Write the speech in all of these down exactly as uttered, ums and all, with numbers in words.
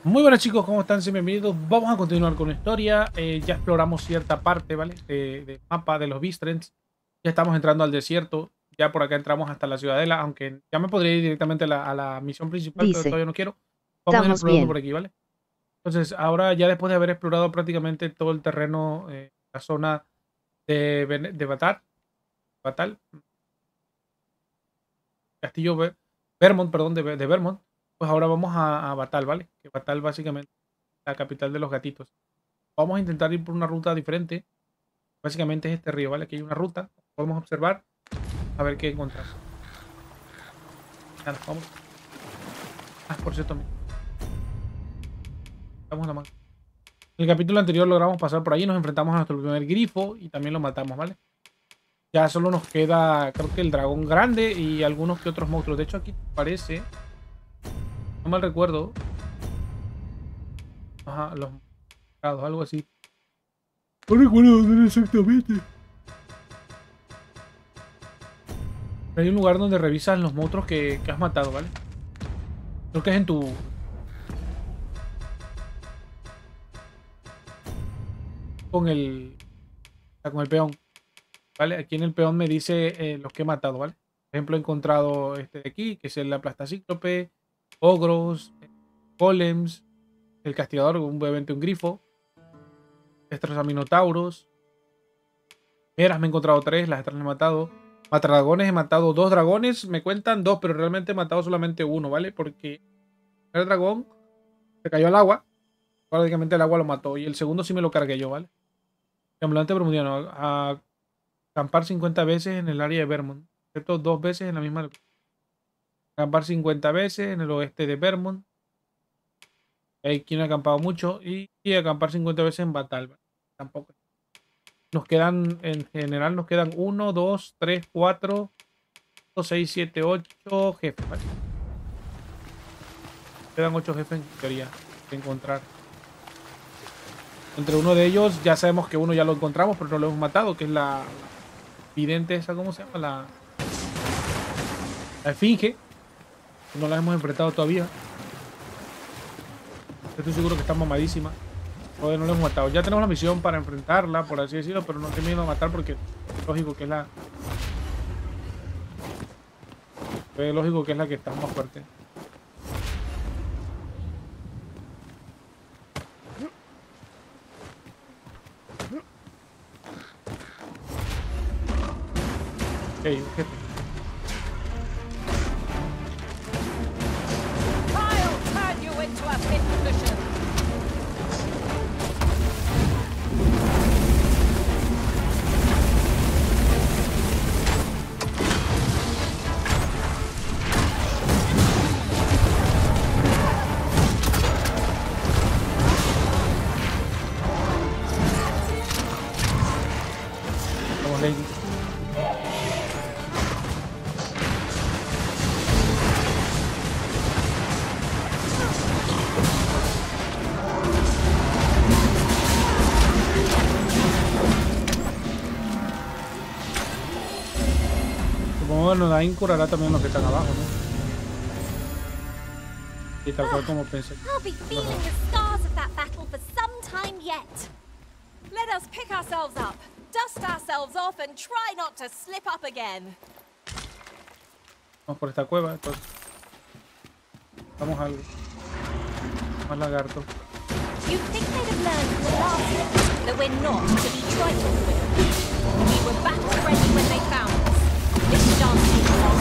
Muy buenas chicos, ¿cómo están? Sean bienvenidos. Vamos a continuar con la historia. Eh, ya exploramos cierta parte, ¿vale? De, del mapa de los Bistrens. Ya estamos entrando al desierto. Ya por acá entramos hasta la ciudadela, aunque ya me podría ir directamente a la, a la misión principal, pero Dice, todavía no quiero. Vamos a ir estamos explorando por bien. aquí, ¿vale? Entonces, ahora ya después de haber explorado prácticamente todo el terreno, eh, la zona de, Bene- de Batar, Batal, Castillo Be- Vermont, perdón, de, de Vermont, pues ahora vamos a, a Batal, ¿vale? Que Batal básicamente es la capital de los gatitos. Vamos a intentar ir por una ruta diferente. Básicamente es este río, ¿vale? Aquí hay una ruta. Podemos observar a ver qué encontramos. Ya nos vamos. Ah, por cierto, mira, damos la mano. En el capítulo anterior logramos pasar por ahí, nos enfrentamos a nuestro primer grifo y también lo matamos, ¿vale? Ya solo nos queda, creo que el dragón grande y algunos que otros monstruos. De hecho, aquí parece, no mal recuerdo, ajá, los morados, algo así. No recuerdo dónde era exactamente. Pero hay un lugar donde revisas los monstruos que, que has matado, ¿vale? Creo que es en tu, con el, con el peón. ¿Vale? Aquí en el peón me dice eh, los que he matado, ¿vale? Por ejemplo, he encontrado este de aquí, que es el Aplastacíclope, ogros, eh, golems, el castigador, un, obviamente un grifo, destrozaminotauros, meras me he encontrado tres, las otras las he matado. Matradragones he matado dos dragones, me cuentan dos, pero realmente he matado solamente uno, ¿vale? Porque el dragón se cayó al agua, prácticamente el agua lo mató, y el segundo sí me lo cargué yo, ¿vale? Ambulante bermudiano, a, a acampar cincuenta veces en el área de Vermont, excepto dos veces en la misma. Acampar cincuenta veces en el oeste de Vermont. Hay quien ha acampado mucho. Y, y acampar cincuenta veces en Batal. Tampoco. Nos quedan, en general, nos quedan uno, dos, tres, cuatro, seis, siete, ocho jefes. ¿Vale? Quedan ocho jefes en teoría de encontrar. Entre uno de ellos ya sabemos que uno ya lo encontramos, pero no lo hemos matado, que es la, la vidente esa, ¿cómo se llama? La, la esfinge. No la hemos enfrentado todavía. Estoy seguro que está mamadísima. Joder, no lo hemos matado. Ya tenemos la misión para enfrentarla, por así decirlo, pero no te miedo a matar porque es lógico que es la. Es lógico que es la que está más fuerte. Ok, jefe. I'll turn you into a pit cushion. Vamos, Lady. Supongo que Nodain curará también los que están abajo, ¿no? Y tal cual como pensé. I'll be feeling the scars of that battle for some time yet. Let us pick ourselves up, dust ourselves off, and try not to slip up again. Vamos por esta cueva, entonces. Vamos a algo. Más lagarto. You'd think they'd have learned from the last one that we're not to be trifled with. We were battle ready when they found us. This shan't take long.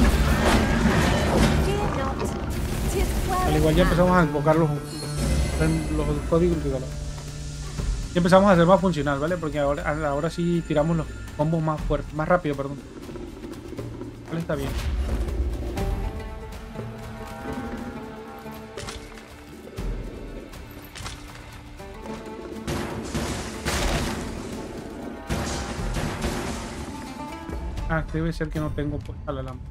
Fear not. 'Tis well Al in igual ya hand. empezamos a invocar los, los códigos de calor. Ya empezamos a hacer más funcional, ¿vale? Porque ahora, ahora sí tiramos los combos más fuertes, más rápido, perdón. Vale, está bien. Ah, debe ser que no tengo puesta la lámpara.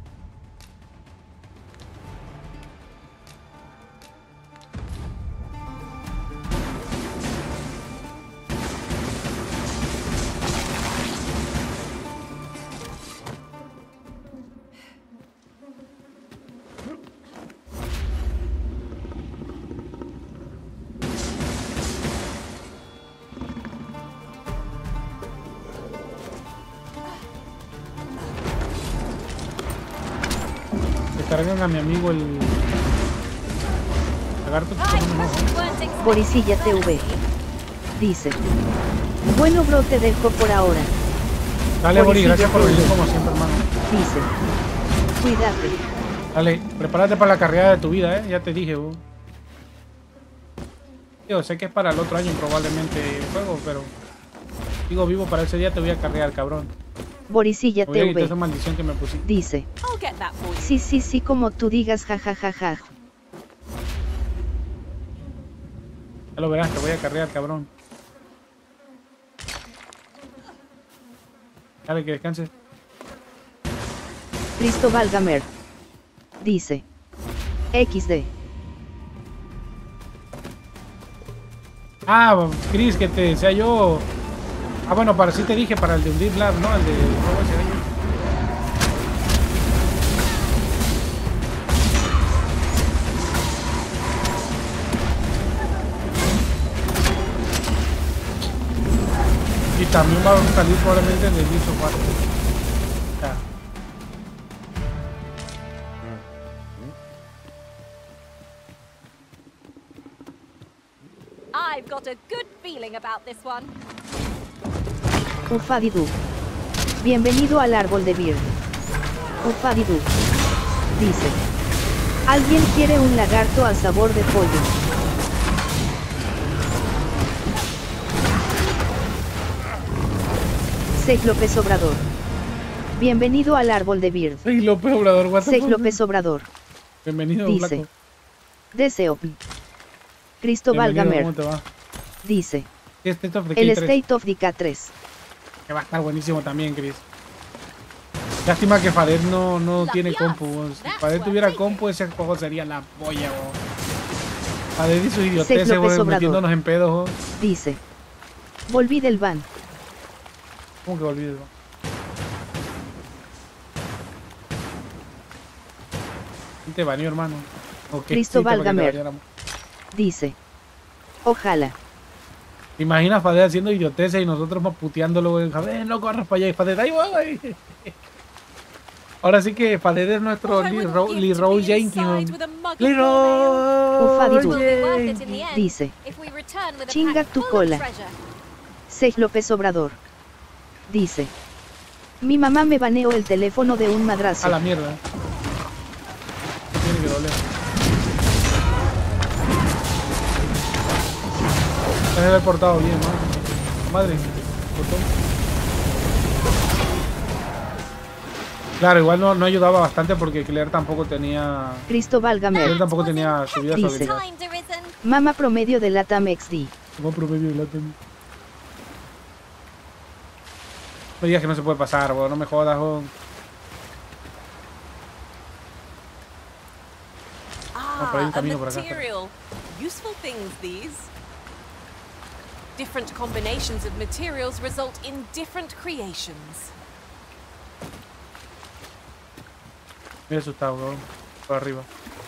cargan a mi amigo el lagarto. My impressions weren't exactly Borisilla T V. Dice. Bueno bro, te dejo por ahora. Dale, Boris, Borisilla gracias por T V. venir como siempre, hermano. Dice. Cuídate. Dale, prepárate para la carrera de tu vida, eh. Ya te dije, vos. Yo sé que es para el otro año probablemente el juego, pero digo vivo para ese día te voy a carrear, cabrón. Borisilla Voy a quitar esa T V. maldición que me pusiste. Dice. I'll get that for you. Sí, sí, sí, como tú digas, jajajaja. Ya lo verás, te voy a carrear, cabrón. Dale, que descanses. Cristóbal Gamer. Dice. equis de. Ah, Chris, que te decía yo. Ah, bueno, para sí te dije, para el de Undead Lab, ¿no? El de juego ese de ellos. Y también va a salir probablemente el de Gears of War. Ya. I've got a good feeling about this one. Ufadidu. Bienvenido al árbol de Beer. Ufadidu. Dice. ¿Alguien quiere un lagarto al sabor de pollo? Sej López Obrador. Bienvenido al árbol de Beer. Sej López Obrador, what the Sej fuck? López Obrador. Bienvenido, Dice. Flaco. Deseo. Cristóbal Bienvenido, Gamer. ¿cómo te va? Dice. Sí, State of El Decay tres, State of Decay tres. que va a estar buenísimo también, Chris. Lástima que Fader no, no La tiene Piaz. compu. Si That's Fader what tuviera I compu, ese juego sería la polla, bo. Fader y sus Sej idioteces, López bo, Obrador. metiéndonos en pedos, bo. Dice. Volví del ban. ¿Cómo que olvides, bo? ¿Quién te baneó, hermano? Ok, Cristóbal sí, para que te Gamer. baneáramos. Dice. Ojalá. ¿Te imaginas Fader haciendo idioteces y nosotros más puteándolo, güey? Fader, no corras para allá. Y Fader, ahí voy. Ahora sí que Fader es nuestro Oh, I Lee wouldn't Ro- give Lee to Rose be Jenkins. inside bo. with a mug of Lee full ale. Ufadidu. Will be worth Rose. it in the end Dice. if we return with a Chinga pack tu full of cola. treasure. Sej López Obrador. Dice. Mi mamá me baneó el teléfono de un madrazo. A la mierda. Tiene que doler. Se debe haber portado bien, ¿no? Madre. botón. Claro, igual no, no ayudaba bastante porque Claire tampoco tenía. Cristóbal Claire Gamer. tampoco tenía subida Dice. sobre. Time to risen. Mama promedio de Latam X D. Como promedio de la tem- No digas que no se puede pasar, bro. No me jodas, bro. por ahí Ah, un a camino por acá. material. Useful things these. Different combinations of materials result in different creations. Me he asustado, bro. Por arriba.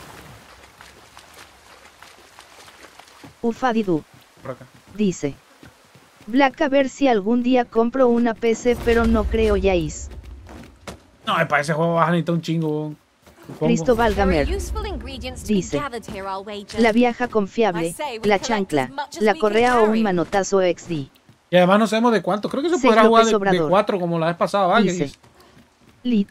Ufadidu. Por acá. Dice. Black, a ver si algún día compro una P C, pero no creo Yais. No, para ese juego vas a necesitar un chingo, bro. Supongo. Cristóbal There are Gamer. useful ingredients to be Dice. gathered here, I'll wager. La vieja confiable, la chancla, la correa o un manotazo X D. Y además no sabemos de cuánto. Creo que se Sej podrá jugar López de, de Obrador. cuatro como la vez pasada, ¿vale? Dice. Lit.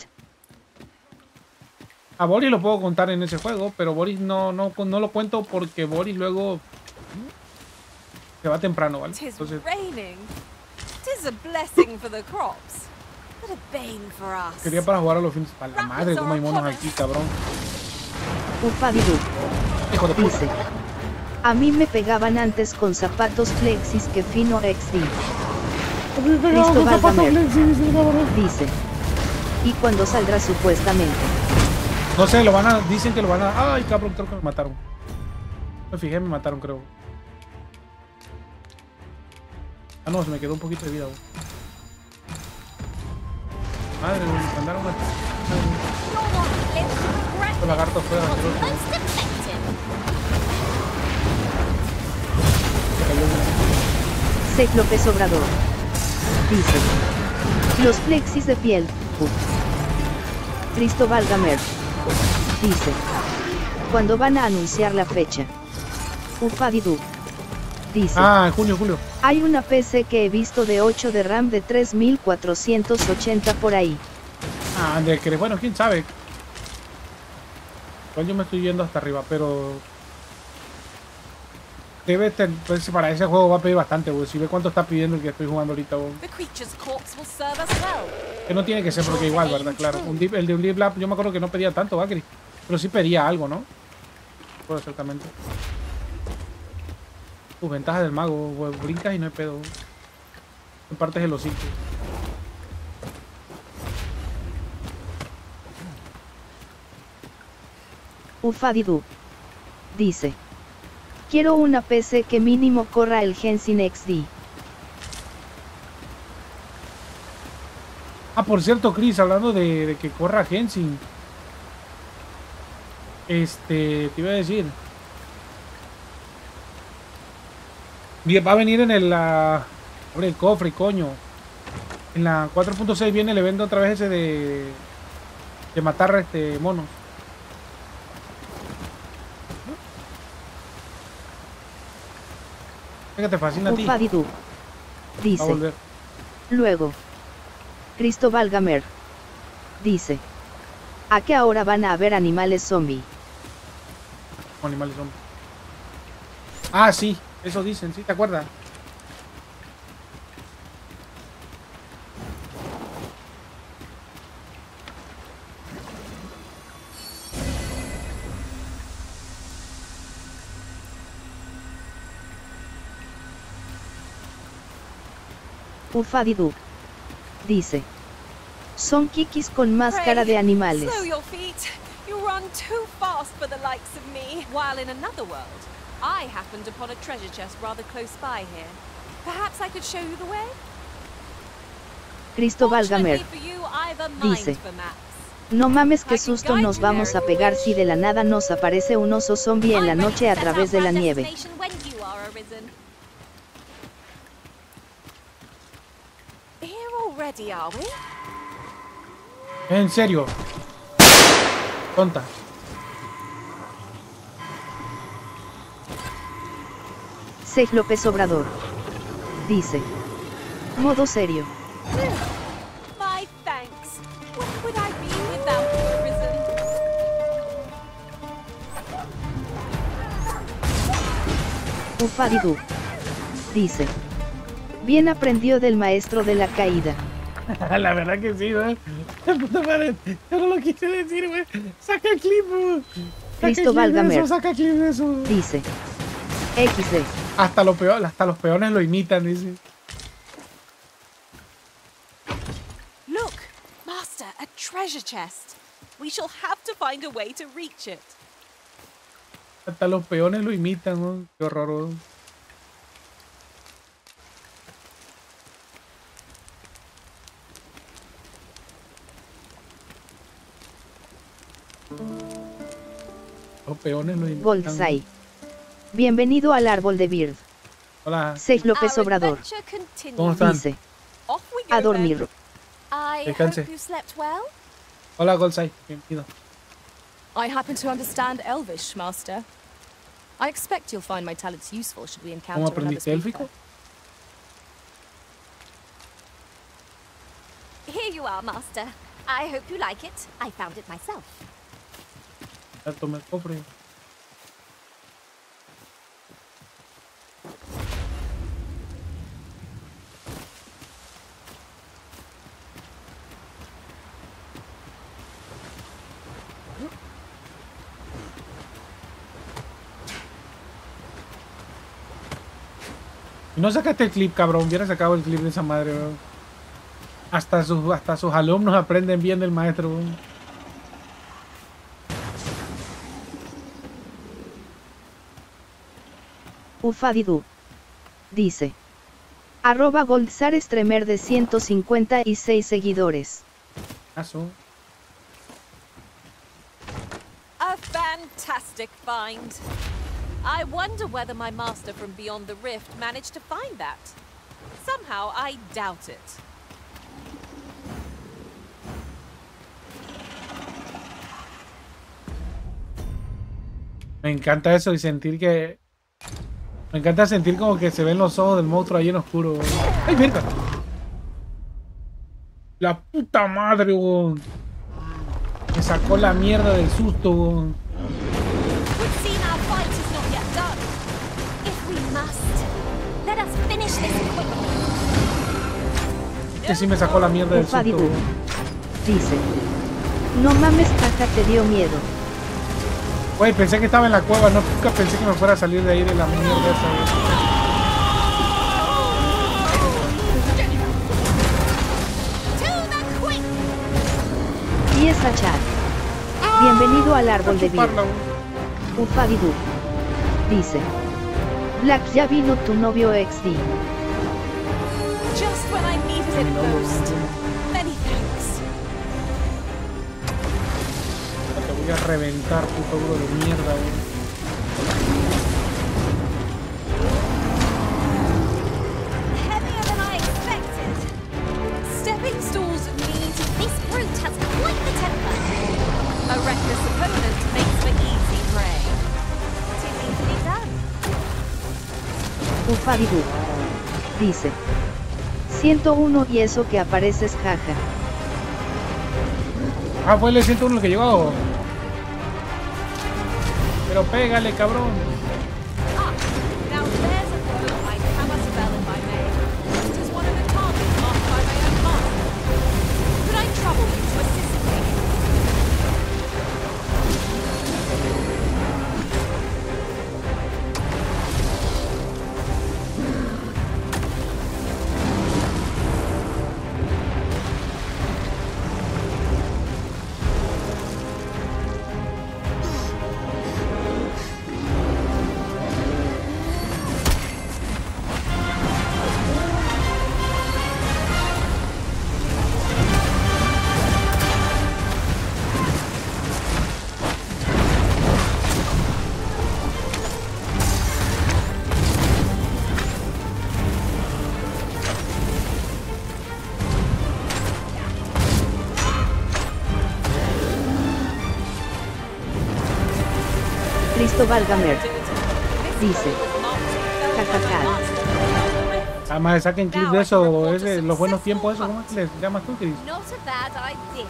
A Boris lo puedo contar en ese juego, pero Boris no, no, no lo cuento porque Boris luego se va temprano, ¿vale? Tis Entonces, raining. Tis a blessing for the crops, but a bane for us. quería para jugar a los fines. A la madre, cómo hay monos aquí, cabrón. Ufadidu. Hijo de puta. Dice. A mí me pegaban antes con zapatos flexis que fino X D. Cristóbal Gamer. Dice. ¿Y cuándo saldrá supuestamente? No sé, lo van a. Dicen que lo van a. Ay, cabrón, creo que me mataron. Me fijé, me mataron, creo. Ah, no, se me quedó un poquito de vida, güey. Madre, güey, me mandaron a. Los lagartos fuera, Most asqueroso. effective. Se cayó uno. Sej López Obrador. Dice. Los flexis de piel. Uf. Cristóbal Gamer. Dice. ¿Cuándo van a anunciar la fecha? Ufadidu. Dice. Ah, julio, julio. Hay una P C que he visto de ocho de RAM de tres mil cuatrocientos ochenta por ahí. Ah, de que, bueno, quién sabe. Pues yo me estoy yendo hasta arriba, pero... Debe tener, pues para ese juego va a pedir bastante, güey. Si ve cuánto está pidiendo el que estoy jugando ahorita, güey. Que no tiene que ser porque igual, ¿verdad? Claro. Un deep, el de un Deep Lab, yo me acuerdo que no pedía tanto, Bakri. Pero sí pedía algo, ¿no? Pues exactamente. Tus ventajas del mago, güey. Brincas y no hay pedo. En partes el hocico. Ufadidu. Dice. Quiero una P C que mínimo corra el Genshin X D. Ah, por cierto, Chris, hablando de, de que corra Genshin. Este, te iba a decir. Va a venir en el... La, abre el cofre, coño. En la cuatro punto seis viene el evento otra vez ese de... De matar este monos. ¿Qué te fascina a ti? Ufadidu. Dice. Va a volver. Luego. Cristóbal Gamer. Dice. ¿A qué ahora van a haber animales zombie? Animales zombie. Ah, sí. Eso dicen, ¿sí? ¿Te acuerdas? Ufadidu. Dice. Son kikis con máscara de animales. Slow your feet. You run too fast for the likes of me. While in another world, I happened upon a treasure chest rather close by here. Perhaps I could show you the way? Cristóbal Gamer. Fortunately for you, I've a mind Dice. for maps. No mames que susto nos vamos a pegar si de la nada nos aparece un oso zombie en la I'm ready noche to a set través out de for la our nieve. destination when you are arisen. Here already, are we? En serio. Tonta. Sej López Obrador. Dice. Modo serio. My thanks. Where would I be without you, arisen? Ufadidu. Dice. Bien aprendió del maestro de la caída. La verdad que sí, güey. Puta madre. Yo no lo quise decir, güey. Saca el clip, güey. Saca Cristóbal el clip de Gamer. eso, saca el clip de eso. Dice. equis de. Hasta, lo peor, hasta los peones lo imitan, dice. Look, Master, a treasure chest. We shall have to find a way to reach it. Hasta los peones lo imitan, ¿no? Qué horror, güey. Los peones lo imitan. Bullseye. Bienvenido al árbol de Bird. Hola. Sej López Our Obrador. adventure continues. ¿Cómo están? Dice. Off we go A then. dormir. I Descanse. hope you slept well. Hola, Goldsai. Bienvenido. I happen to understand Elvish, Master. I expect you'll find my talents useful should we ¿Cómo encounter another aprendiste élfico? speaker. Here you are, Master. I hope you like it. I found it myself. Ya tomé el cofre. Y no sacaste el clip, cabrón. Hubiera sacado el clip de esa madre, bro. Hasta sus, hasta sus alumnos aprenden bien del maestro, bro. Ufadidu. Dice. Arroba Goldzar Streamer de ciento cincuenta y seis seguidores. Aso. A fantastic find. I wonder whether my master from beyond the rift managed to find that. Somehow, I doubt it. Me encanta eso y sentir que... Me encanta sentir como que se ven los ojos del monstruo ahí en oscuro. Weón. ¡Ay, mierda! La puta madre, weón. Me sacó la mierda del susto, weón. Que sí me sacó la mierda del susto. Dice. No mames, caja, te dio miedo. Güey, pensé que estaba en la cueva, no, nunca pensé que me fuera a salir de ahí de la mierda esa. Y esa chat. Bienvenido al árbol de vida. Ufadidu. Dice. Black, ya vino tu novio X D. Just when I needed it most. Many thanks. Te voy a reventar, puto duro de mierda, güey. Heavier than I expected. Stepping stools mean this brute has quite the temper. A reckless opponent makes for easy prey. Too easily done. Ufadidu. Dice. ciento uno y eso que apareces, jaja. Ah, fue el ciento uno el que llegó. Pero pégale, cabrón. Ah, now there's a blow I cannot spell in my name. It is one of the targets marked by my own master. Could I trouble you to assist me? Cristóbal Gamer. Dice. Jajaja. Además, saquen clip de eso, ese, los buenos tiempos, eso, ¿cómo es que les llamas tú, Chris? Not a bad idea.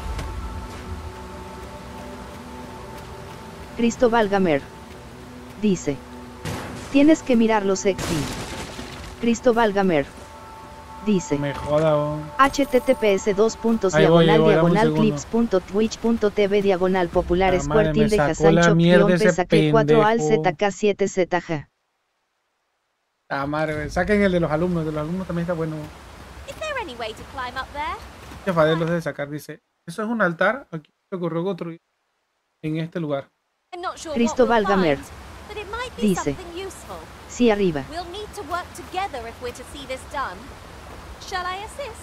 Cristóbal Gamer. Dice. Tienes que mirar los X D. Cristóbal Gamer. Dice. Me joda, oh. https dos puntos Ahí voy, diagonal ahí voy, dame un diagonal segundo. clips punto twitch punto tv diagonal popular La square madre, me tilde sacó Hassan la Chop mierda guión ese pesaque cuatro al pendejo. Z K siete Z J. Ah, madre, saquen el de los alumnos, de los alumnos también está bueno. Is there any way to climb up there? Que Fadel los debe sacar, dice. Eso es un altar, aquí se ocurrió construir en este lugar. I'm not sure Cristóbal what we'll Gamer. find, but it might be Dice. something useful. Sí, arriba. We'll need to work together if we're to see this done. Shall I assist?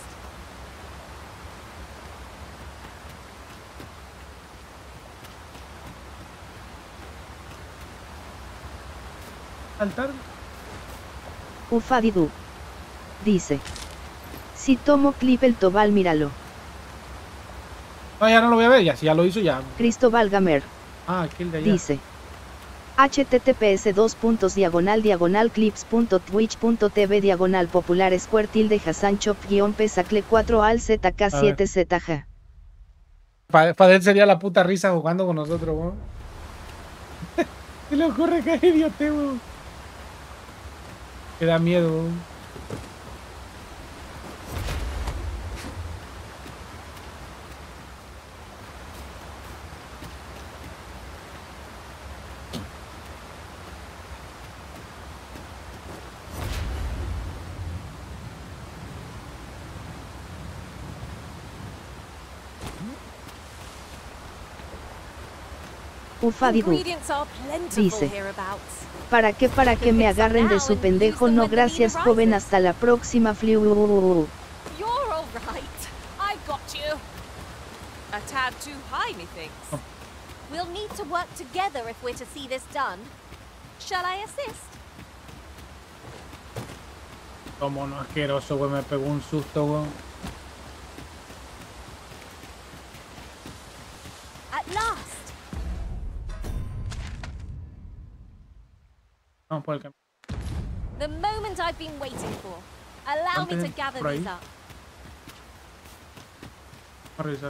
Altar. Ufadidu. Dice. Si tomo clip el Tobal, míralo. No, ya no lo voy a ver, ya, si ya lo hizo ya. Cristóbal Gamer. Ah, aquí el de allá. Dice. https dos puntos diagonal diagonal clips punto twitch punto tv diagonal popular square tilde Hassan Chop guión pesacle cuatro al Z K siete Z J. Fa- Fadel sería la puta risa jugando con nosotros, weón. ¿Qué le ocurre que es idiote, weón? Me da miedo, weón. Ufadidu. Ingredients are plentiful Dice. hereabouts. ¿Para qué? Para que me agarren de su pendejo. No, gracias, joven. Hasta la próxima. Fliu. You're all right. I got you. A tad too high, methinks. Oh. We'll need to work together if we're to see this done. Shall I assist? Como no asqueroso, weón. Me pegó un susto, weón. At last. Vamos por el camino. The moment I've been waiting for. Allow me to gather Por ahí. these up. Vamos a revisar.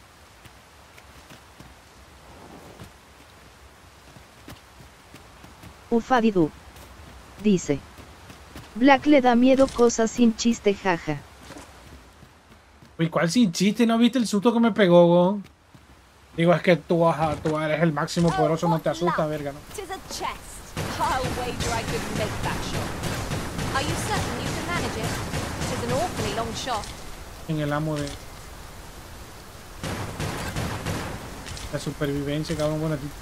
Ufadidu. Dice. Black le da miedo cosas sin chiste, jaja. Uy, ¿cuál sin chiste? ¿No viste el susto que me pegó, weón? Digo, es que tú, ajá, tú eres el máximo poderoso, no te asusta, verga, ¿no? Tis a chest. I'll wager I could make that shot. Are you certain you can manage it? Tis an awfully long shot. En el amo de la supervivencia, cabrón, bueno, aquí.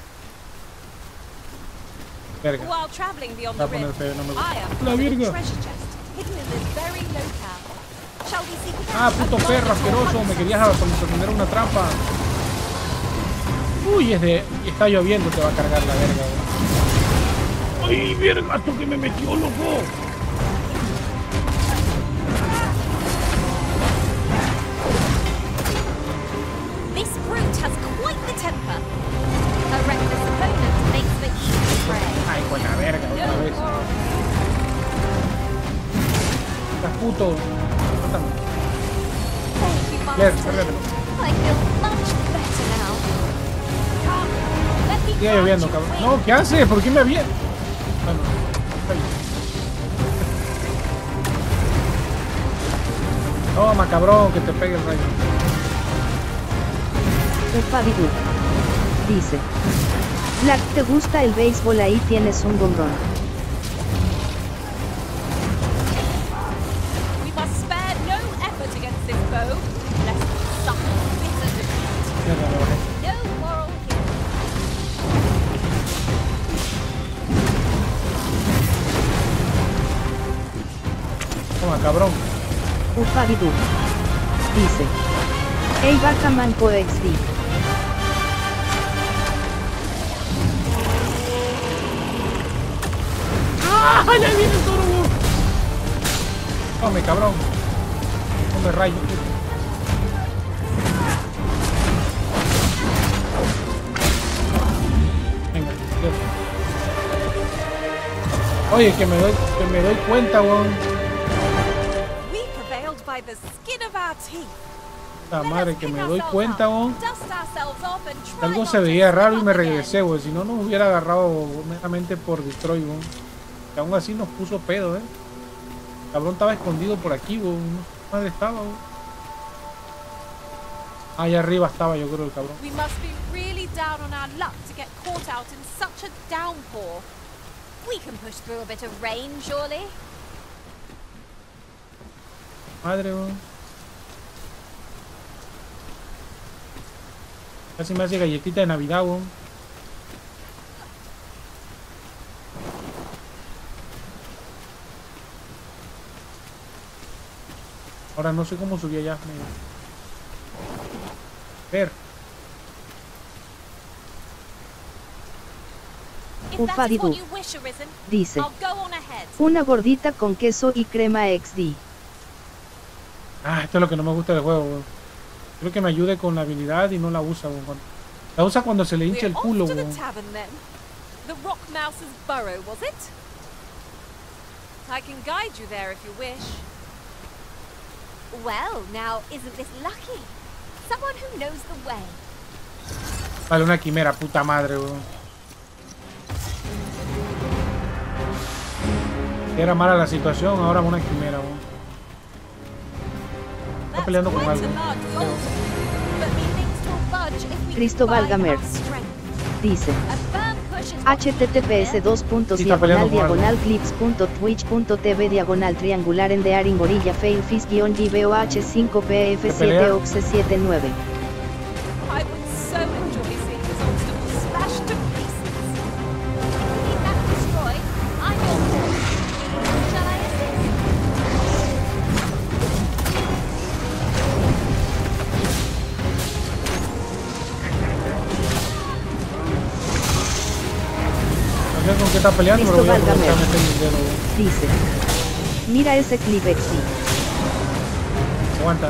Verga. While traveling beyond Va the a poner rift, feo, no me gusta. I am La a little virga. treasure chest hidden in this very locale. Shall we seek it Ah, out? puto A perro golden asqueroso, me hunter. querías poner una trampa. Uy, es de... está lloviendo, te va a cargar la verga, weón. Ay, verga, tú que me metió, loco. This brute has quite the temper. A reckless opponent makes for easy prey. Ay, con la verga, otra No vez. moral. Estás puto. Mátame. Thank you, Claire, Master. cárgatelo. I feel much better now. Come, let me Sigue grant lloviendo, you cabrón. wings. No, ¿qué haces? ¿Por qué me avienta? Bueno, ahí. Toma, cabrón, que te pegue el rayo. Ufadidu. Dice. Black, ¿te gusta el béisbol? Ahí tienes un gombrón. We must spare no effort against this foe, lest we suffer bitter defeat. Mierda, me bajé. No moral here. Toma, cabrón. Ufadidu. Dice. Ey, baja manco X D. ¡Ah! ¡Ya viene el toro! Tome, cabrón. Tome rayo. Venga, Dios. Oye, que me doy, que me doy cuenta, weón. We prevailed by the skin of our teeth. La Let madre, us que pick me doy ourselves cuenta, up, weón. dust ourselves off and try Algo not se to veía slip raro y up me again. regresé, weón. Si no, nos hubiera agarrado meramente por Destroy, weón. Y aún así nos puso pedo, eh. El cabrón estaba escondido por aquí, weón. No sé qué madre estaba, weón. Allá arriba estaba, yo creo, el cabrón. We must be really down on our luck to get caught out in such a downpour. We can push through a bit of rain, surely. Madre, weón. Casi me hace galletita de Navidad, weón. Ahora no sé cómo subí allá. Me... Ver. If that is Ufadidu. what you wish, Arisen, Dice. I'll go on ahead. Una gordita con queso y crema X D. Ah, esto es lo que no me gusta del juego, weón. Creo que me ayude con la habilidad y no la usa, weón. Cuando- La usa cuando se le hincha We're el culo, off to the weón. tavern then. The Rock Mouse's burrow, was it? I can guide you there if you wish. Well, now isn't this lucky? Someone who knows the way. Vale, una quimera, puta madre, weón. Era mala la situación, ahora una quimera, weón. Está peleando con quite algo. a large boulder, but methinks will budge if we Cristóbal combine Gamer. our strength. Dice. A firm push is what https dos puntos Sí, está diagonal peleando con diagonal clips punto twitch punto tv diagonal triangular en de aring gorilla failfis guión gboh cinco p f siete pelea? oxe siete nueve. I would so enjoy seeing this obstacle smashed to pieces. Need that destroyed? I'm your force. Shall I assist? No sé con qué está peleando, pero voy a Cristóbal aprovechar Gamer. meter el dedo, weón. Dice. Mira ese clip X D. Aguanta.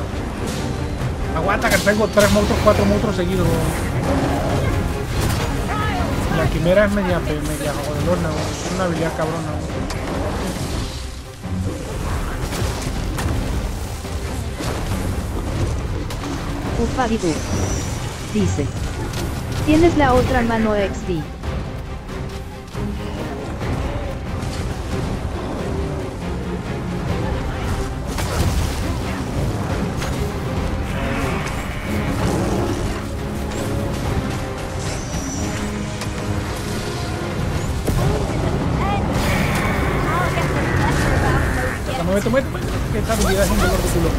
Aguanta que tengo tres monstruos, cuatro monstruos seguidos, weón. I'll La quimera es media, media jodelona, es una habilidad cabrona. Ufadibu dice: tienes la otra mano X D. Muévete, muévete, muévete, que esta habilidad es un dolor de culo.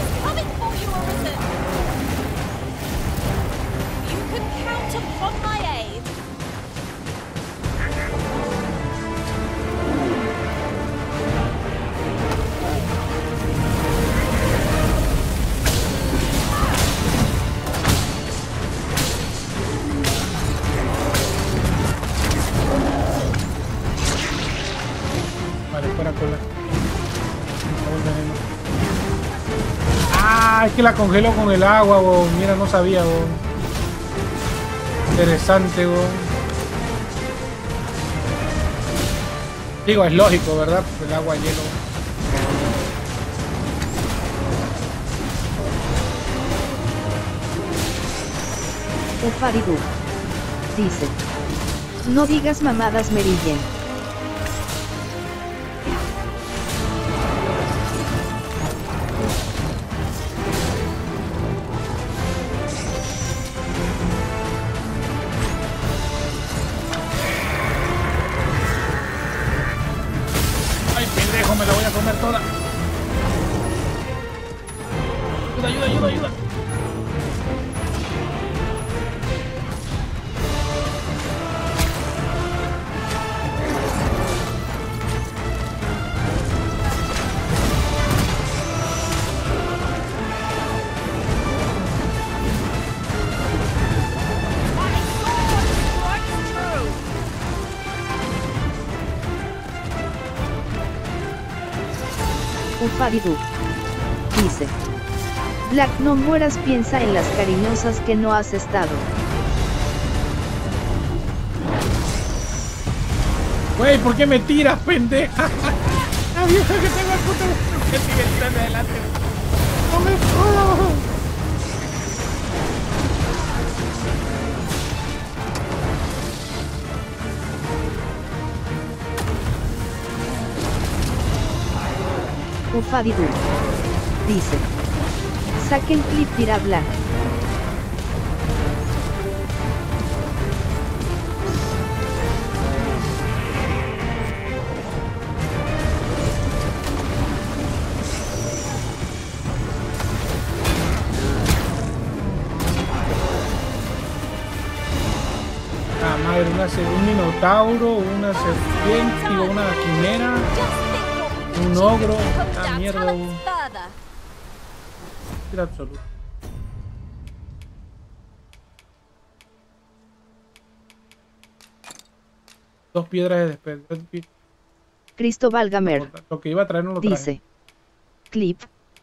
Vale, fuera cola. Ah, es que la congelo con el agua, bo. Mira, no sabía, bo. Interesante, bo. Digo, es lógico, ¿verdad? El agua hielo. Ufaridu dice: no digas mamadas, Mary Jane. Me la voy a comer toda. Ayuda, ayuda, ayuda, ayuda. Ufadidu dice: Black, no mueras, piensa en las cariñosas que no has estado. Güey, ¿por qué me tiras, pendeja? La vieja que tengo el puto que sigue tirando adelante. No me jodas. Ufadidu dice: saquen clip, tira Black. Ah, madre, una, un minotauro, una serpiente, digo, una quimera. Un ogro, ah, mierda, un... Era absoluto. Dos piedras de despegue. Cristóbal Gamer Lo que iba a traer no lo traje. dice: clip.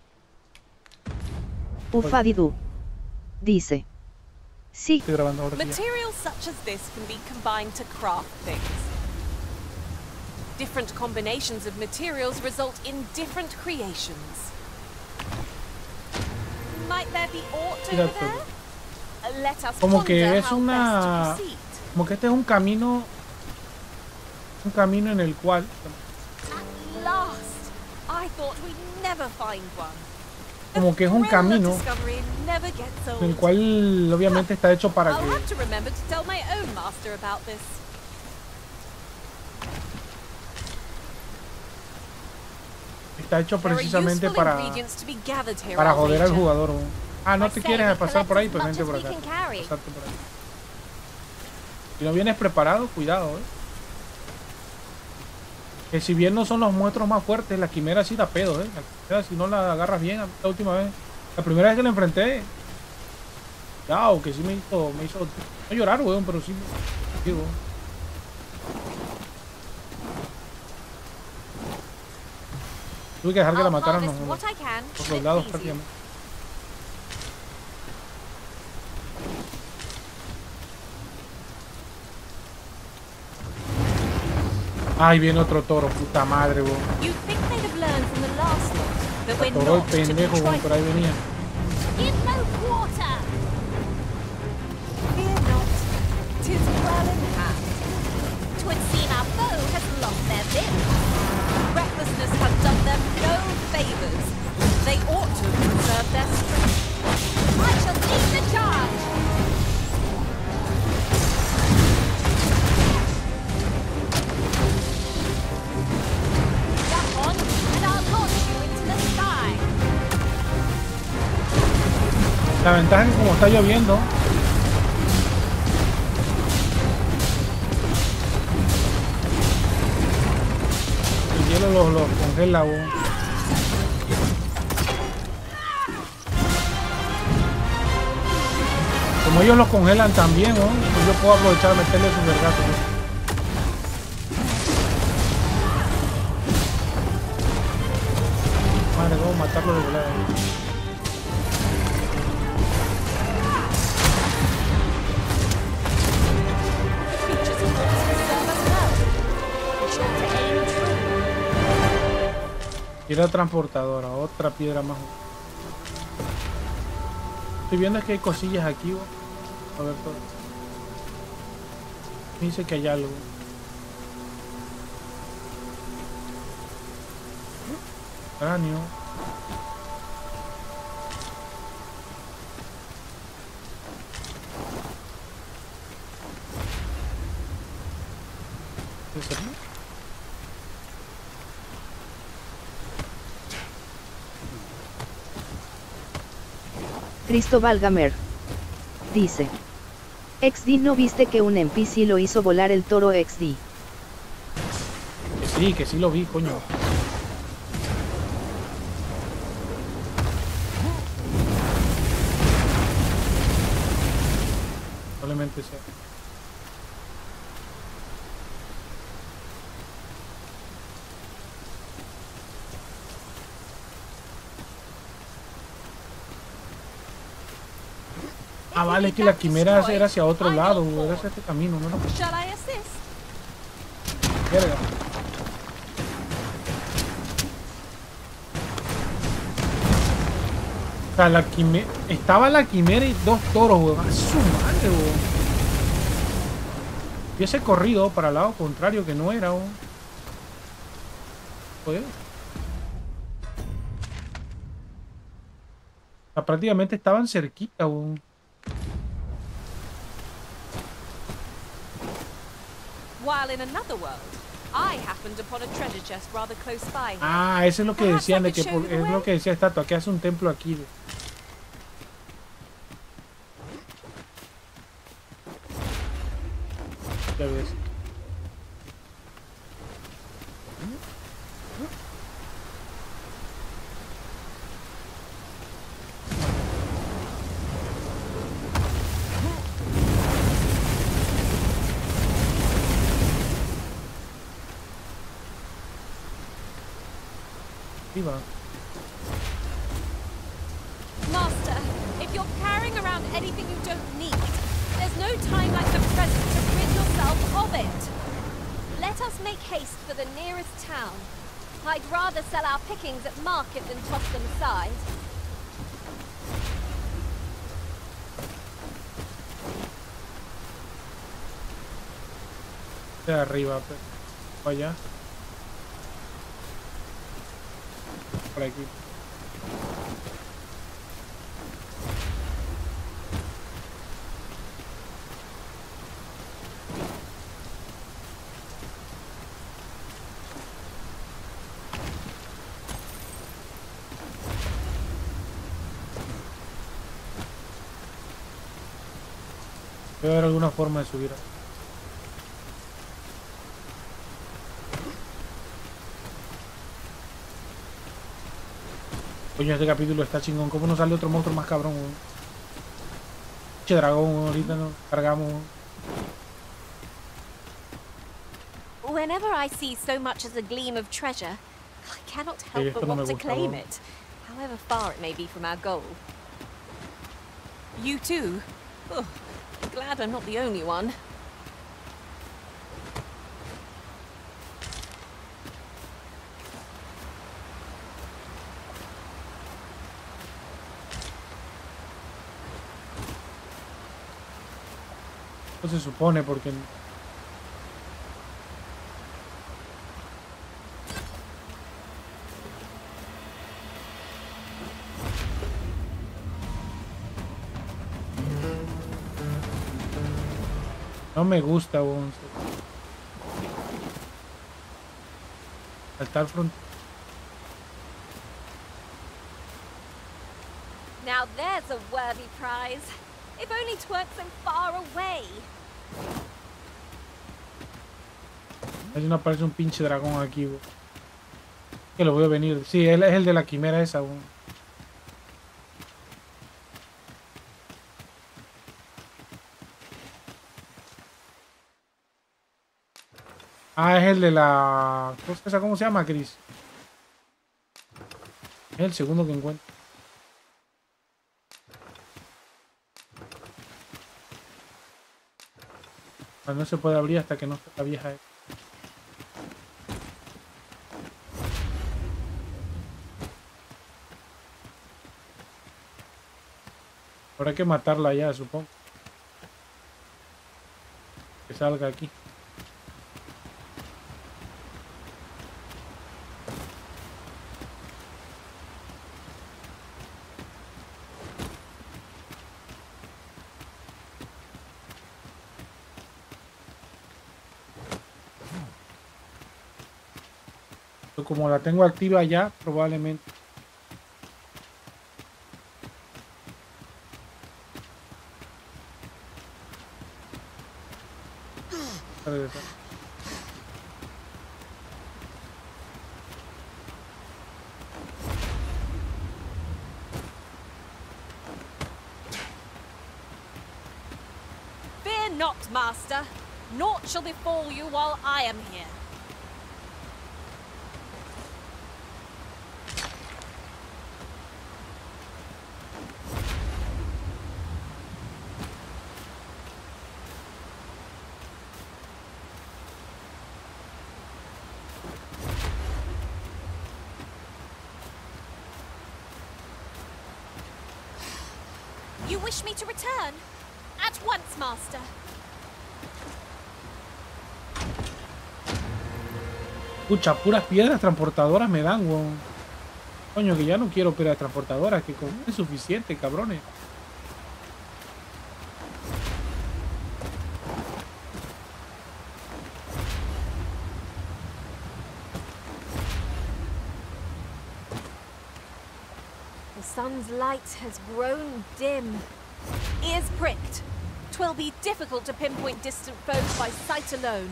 Ufadidu dice: sí. Estoy grabando ahora. Materials such as this can be combined to craft things. Different combinations of materials result in different creations. Might there be aught over there? Let us Como que ponder es how una... best to proceed. Como que este es un camino... Un camino en el cual... At last! I thought we'd never find one. Como que es un camino en el cual obviamente está hecho para que... I'll have to remember to tell my own master about this. Está hecho precisamente para, para joder al jugador. Ah, no te quieres pasar por ahí, pues vente por acá. Pasarte por ahí. Si no vienes preparado, cuidado, eh. Que si bien no son los monstruos más fuertes, la quimera sí da pedo, eh. La quimera, si no la agarras bien, la última vez. La primera vez que la enfrenté. Chao, que sí me hizo, me hizo no llorar, weón, pero sí me digo. Tuve que dejar que la mataran los, los soldados prácticamente. Ay, viene otro toro, puta madre, bo. You'd think they'd have learned from the last lot that we're Toro el not to be pendejo, bo, por ahí trifled. venía. Give no quarter! Fear not, 'tis well in hand. 'Twould seem our foe has lost their vim. Recklessness has done them no favours. They ought to have preserved their strength. I shall lead the charge! Jump on, and I'll launch you into the sky. La ventaja es que como está lloviendo, el hielo los, los congela, bo. Como ellos los congelan también, ¿no? Pues yo puedo aprovechar de meterle su vergazo, ¿no? Madre, vamos a matarlo de volada. Creatures of course will serve us well. Be sure to aim true. Piedra transportadora, otra piedra más. Estoy viendo que hay cosillas aquí, bo. A ver todo. Dice que hay algo. Cráneo. ¿Qué es eso? Cristóbal Gamer dice: X D, ¿no viste que un N P C lo hizo volar el toro X D? Que sí, que sí lo vi, coño. Probablemente sea. Ah, vale, es que la quimera era hacia otro lado, era hacia este camino, ¿no? Shall I assist? Verga. O sea, la quimera... Estaba la quimera y dos toros, weón. ¡A su madre, weón! Y ese corrido para el lado contrario que no era, weón. Joder. O sea, prácticamente estaban cerquita, weón. While in another world, I happened upon a treasure chest rather close by. Ah, eso es lo que decían de que por- es lo que decía estatua, que hace un templo aquí. de- Ya ves. Ahí va. Master, if you're carrying around anything you don't need, there's no time like the present to rid yourself of it. Let us make haste for the nearest town. I'd rather sell our pickings at market than toss them aside. De arriba, pero para allá. Por aquí. Debe haber alguna forma de subir. Coño, este capítulo está chingón. ¿Cómo no sale otro monstruo más cabrón, weón? Che dragón, weón, ahorita nos cargamos. Weón. Whenever I see so much as a gleam of treasure, I cannot help esto but no me want to gusta, claim ¿no? it, however far it may be from our goal. You too? Oh, glad I'm not the only one. No se supone porque... No me gusta, weón. Saltar front. Now there's a worthy prize. If only 'tweren't so far away. Ahí no aparece un pinche dragón aquí, weón. Que lo voy a venir. Sí, él es el de la quimera esa, weón. Ah, es el de la... ¿Cómo se llama, Chris? Es el segundo que encuentro. Ah, no se puede abrir hasta que no esté la vieja. Ahora hay que matarla ya, supongo. Que salga aquí. Como la tengo activa ya, probablemente. Fear not, Master. Naught shall befall you while I am here. You wish me to return? At once, Master. Escucha, puras piedras transportadoras me dan, weón. Coño, que ya no quiero piedras transportadoras, que con es suficiente, cabrones. The sun's light has grown dim. Ears pricked. 'Twill be difficult to pinpoint distant foes by sight alone.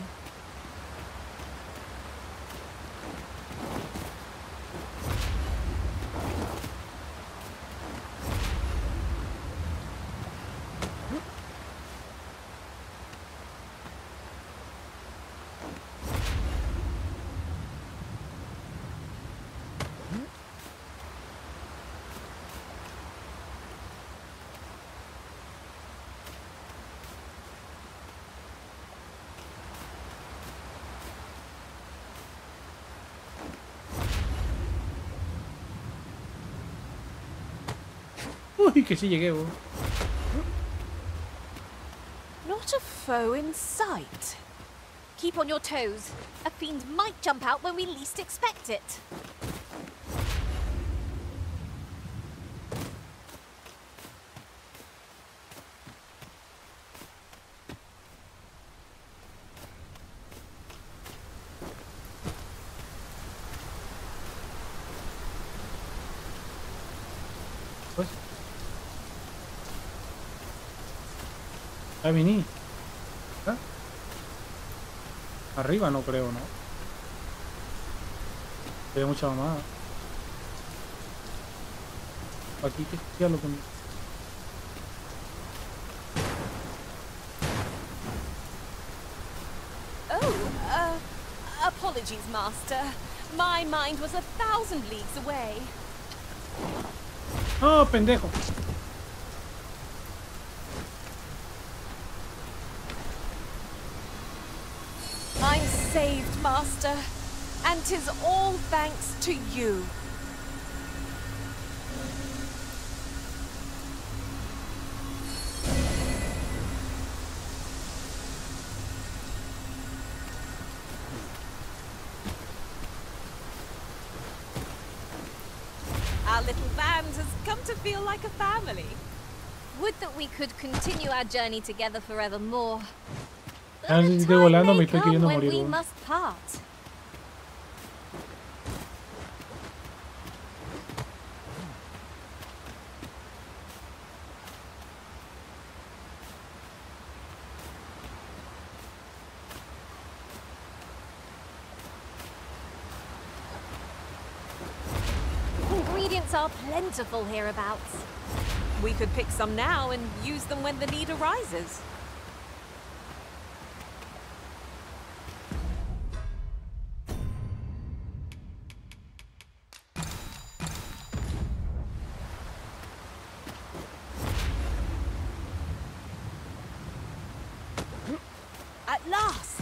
Uy, que sí llegué, weón. Not a foe in sight. Keep on your toes. A fiend might jump out when we least expect it. Pues. Ya vení. ¿Ah? Arriba no creo, ¿no? Tiene mucha mamada. Aquí que ya lo que... Oh, uh, apologies, Master. My mind was a thousand leagues away. ¡Oh, pendejo! I'm saved, Master, and 'tis all thanks to you. little band has come to feel like a family. Would that we could continue our journey together forevermore. Ah, But sí, a estoy time volando, may me estoy come queriendo when morir, we weón. must part. Ingredients are plentiful hereabouts. We could pick some now and use them when the need arises. At last!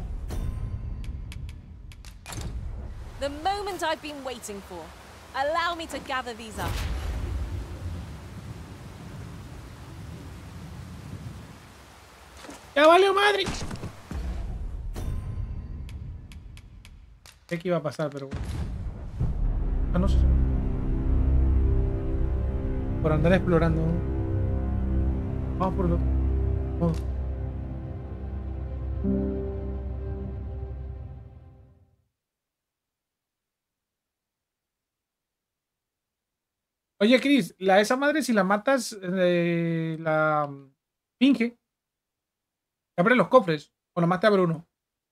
The moment I've been waiting for. Allow me to gather these up. ¡Ya valió madre! Sé que iba a pasar, pero bueno. Ah, no sé. Por andar explorando. Vamos por lo. Oh. Oye, Chris, la, esa madre, si la matas, eh, la finge. Abre los cofres. O nomás te abre uno.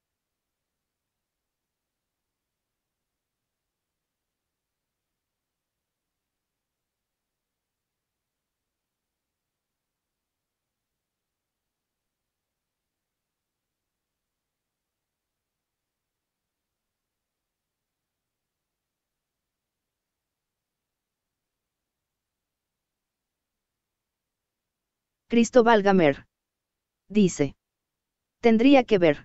Cristóbal Gamer. Dice. Tendría que ver.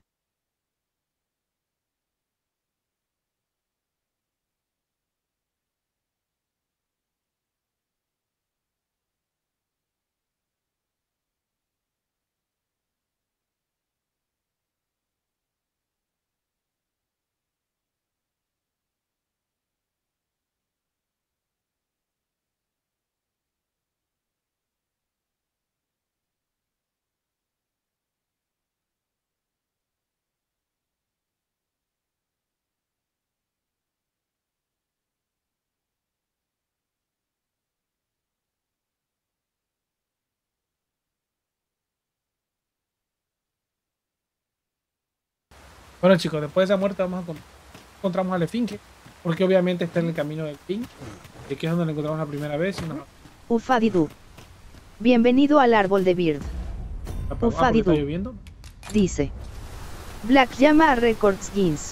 Bueno, chicos, después de esa muerte vamos a con- encontramos al Esfinge. Porque obviamente está en el camino del fin. Y aquí es donde lo encontramos la primera vez. Y no, Ufadidu. Bienvenido al árbol de Bird. ah, porque está Ufadidu. lloviendo. Dice. Black llama a Records Jeans.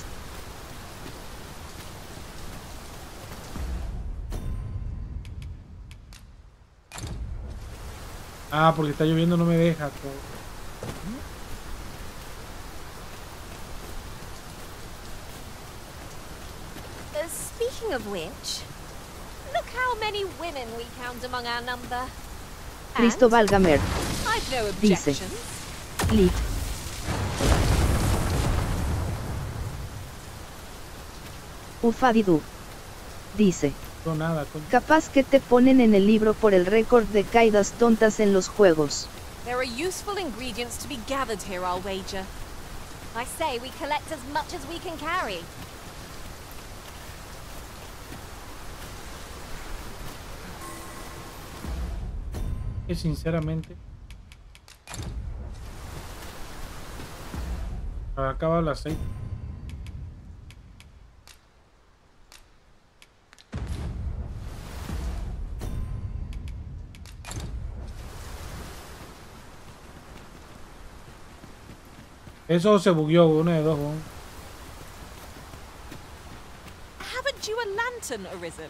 Ah, porque está lloviendo, no me deja. Todo. Uh, speaking of which, look how many women we count among our number. And Cristóbal Gamer. I've no Dice. objections. Lit. Ufadidu. Dice. No, nada, coño. Capaz que te ponen en el libro por el récord de caídas tontas en los juegos. There are useful ingredients to be gathered here, I'll wager. I say we collect as much as we can carry. Que sinceramente. Acaba el aceite. Eso se bugueó, uno de dos. ¿No? Haven't you a lantern arisen?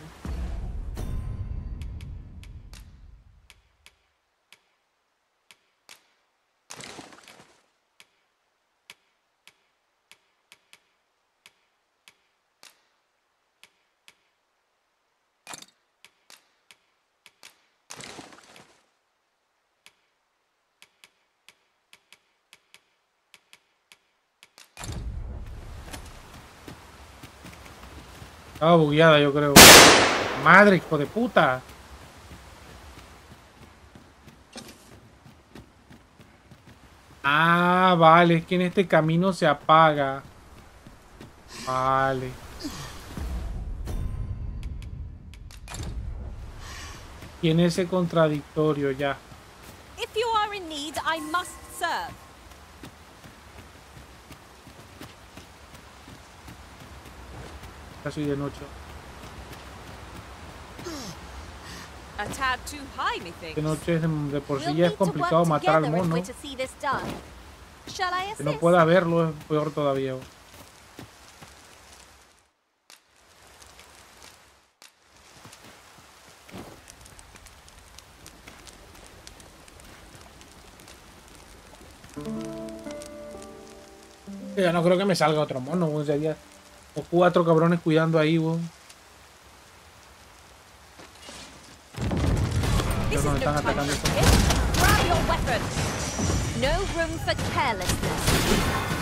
Estaba bugueada, yo creo. Madre, hijo de puta. Ah, vale, es que en este camino se apaga. Vale. Tiene ese contradictorio ya. If you are in need, I must serve. Casi de noche. A tad too high, methinks. De noche de, de por sí We'll ya es need to complicado work matar al together if mono. we're to see this done. Shall I Que no assist? pueda verlo es peor todavía. Ya no creo que me salga otro mono, weón. Sería o cuatro cabrones cuidando ahí, weón. This is No, no están time atacando. for this. Grab your weapon. No room for carelessness.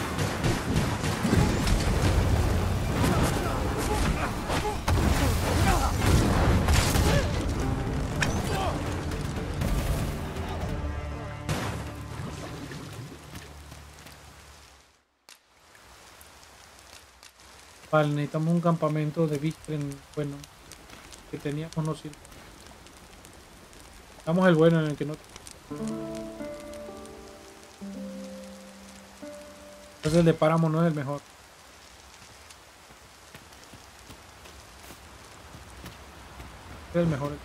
Vale, necesitamos un campamento de Vistren, bueno, que teníamos no sirve. Damos el bueno en el que no. Entonces el de Páramo no es el mejor. Es el mejor.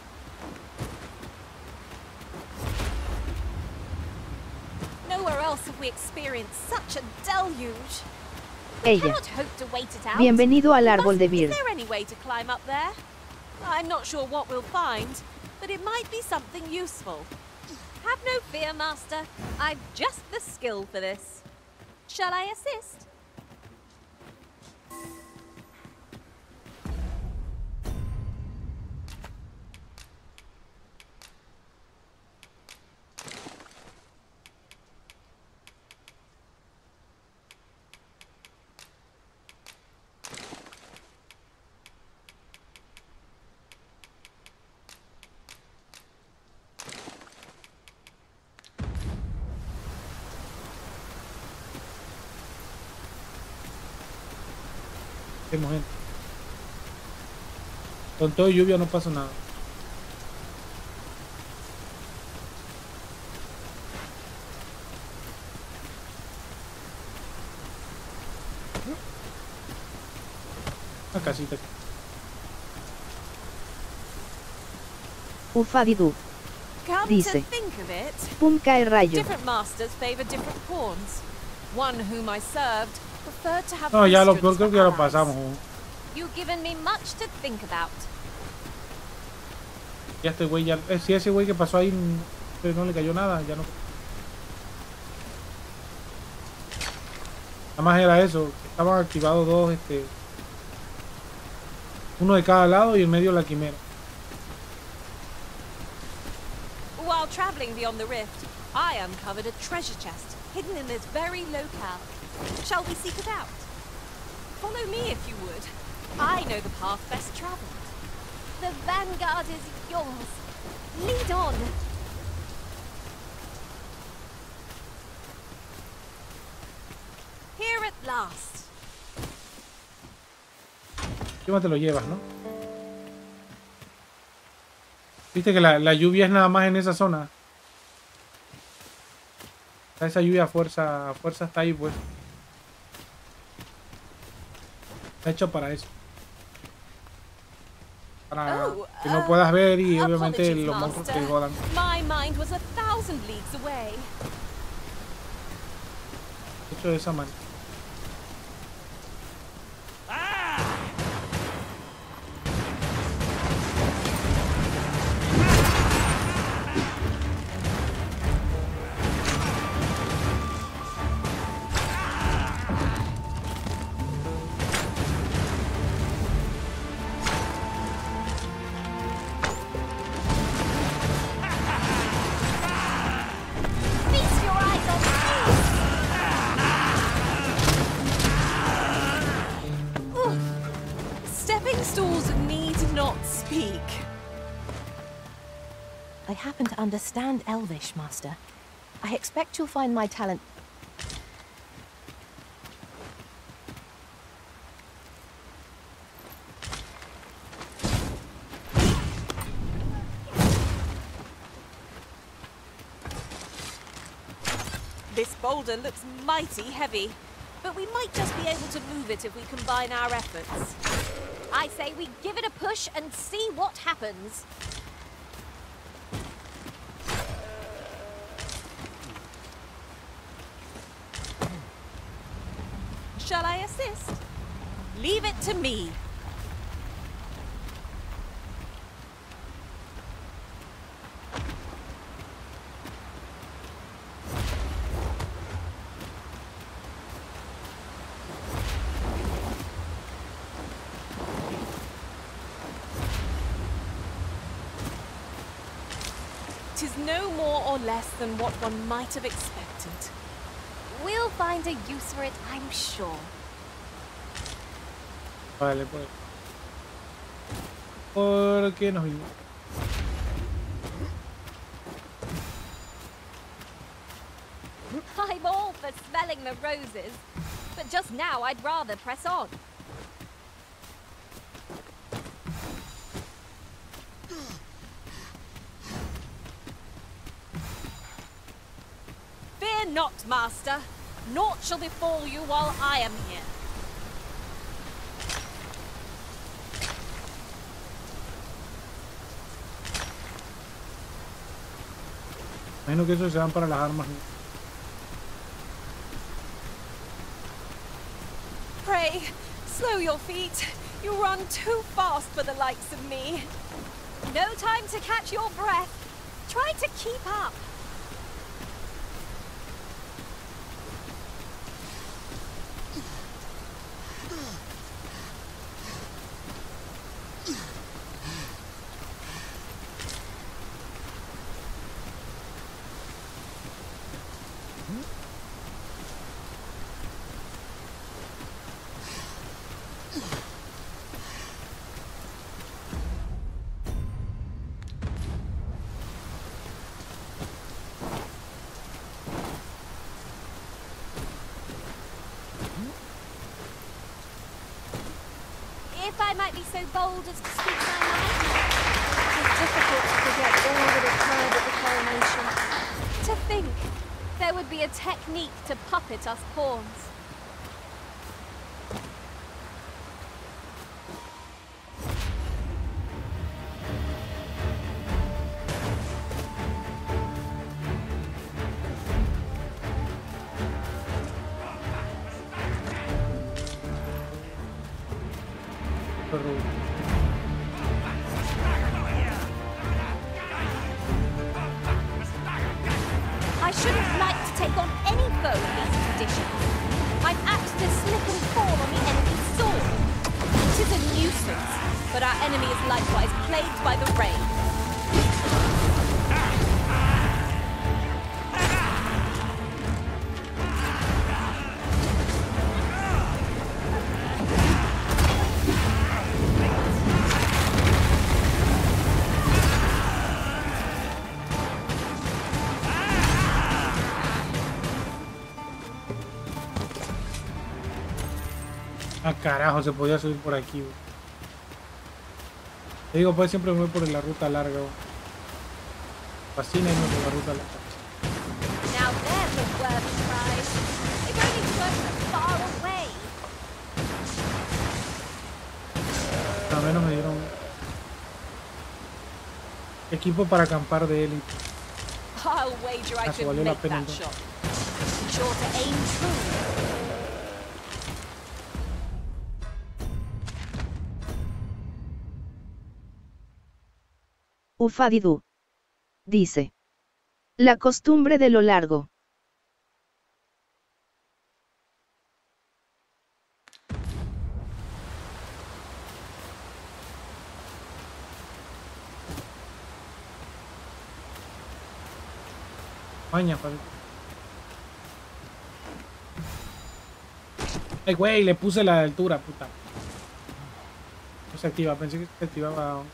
Nowhere else have we experienced such a deluge. Ella. Cannot hope to wait it out. Bienvenido al árbol de Is Vir. there any way to climb up there? I'm not sure what we'll find, but it might be something useful. Have no fear, Master. I've just the skill for this. Shall I assist? Tenemos gente. Con todo lluvia no pasa nada. Una casita. Ufadidu. Come Dice. to think of it, Pum cae rayo. different masters favor different pawns. One whom I served preferred to have No, ya lo peor Christians creo que for ya lo allies. pasamos. weón. You've given me much to think about. Ya este güey ya. eh, si ese güey que pasó ahí no, no le cayó nada, ya no. Nada más era eso. Estaban activados dos, este. Uno de cada lado y en medio la quimera. While traveling beyond the rift, I uncovered a treasure chest hidden in this very locale. Shall we seek it out? Follow me if you would. I know the path best traveled. The vanguard is yours. Lead on. Here at last. ¿Qué más te lo llevas, no? Viste que la, la lluvia es nada más en esa zona. Esa lluvia a fuerza, a fuerza está ahí, pues. Está hecho para eso. Para Oh, que no uh, puedas ver y obviamente Apologies, los monstruos Master. te jodan. My mind was a thousand leagues away. Hecho de esa manera. Feast your eyes on me! Stepping stools need not speak. I happen to understand Elvish, Master. I expect you'll find my talent... This boulder looks mighty heavy, but we might just be able to move it if we combine our efforts. I say we give it a push and see what happens. Shall I assist? Leave it to me. Tis no more or less than what one might have expected. We'll find a use for it, I'm sure. Vale, pues. ¿Por qué nos vimos? I'm all for smelling the roses, but just now I'd rather press on. Fear not, Master. Naught shall befall you while I am here. Imagino que eso se dan para las armas. Pray, slow your feet. You run too fast for the likes of me. No time to catch your breath. Try to keep up. If I might be so bold as to speak my mind, it is difficult to forget all that occurred at the coronation. To think there would be a technique to puppet us pawns. I shouldn't like to take on any foe in these conditions. I'm apt to slip and fall on the enemy's sword. It is a nuisance, but our enemy is likewise plagued by the rain. Ah, carajo, se podía subir por aquí, güey. Te digo, pues siempre me voy por la ruta larga, güey. Fascina irme por la ruta larga. Now there's a worthy prize. If only it wasn't far away. Al menos me dieron equipo para acampar de élite. I'll wager I Eso can valió la make pena, that entonces. shot. Be sure to aim true. Ufadidu. Dice. La costumbre de lo largo. Maña, Fabi. Ay, güey, le puse la altura, puta. se activa, pensé que se activaba.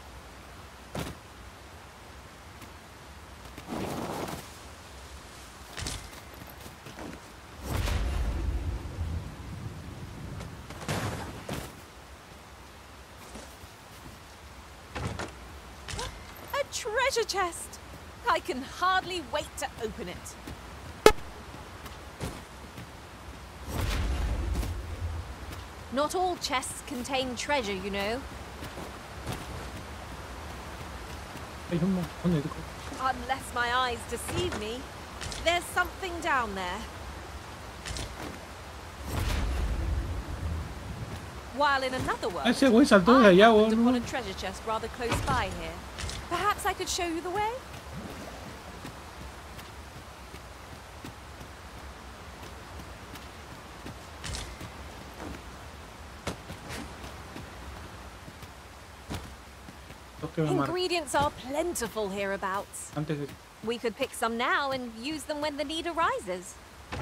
A treasure chest! I can hardly wait to open it. Not all chests contain treasure, you know. Hay un montón de cosas. Unless my eyes deceive me, there's something down there. While in another world, Ese güey saltó de I allá, happened weón. upon a treasure chest rather close by here. Perhaps I could show you the way? Los que me marcan Ingredients are plentiful hereabouts. antes de... We could pick some now and use them when the need arises.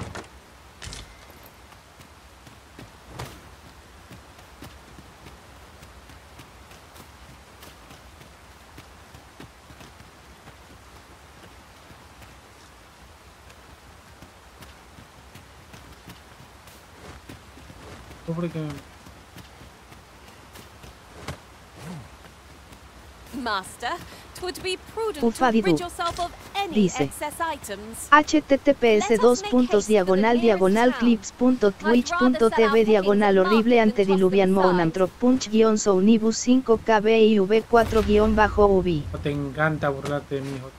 Pobre que... Master, 'twould be prudent Ufadidu. to rid yourself of any Dice. excess items. https dos puntos diagonal diagonal clips punto twitch punto tv diagonal horrible antediluvian monamtrop punch guión sounibus cinco k b i v cuatro guión bajo uv. No te encanta burlarte de mi hijo.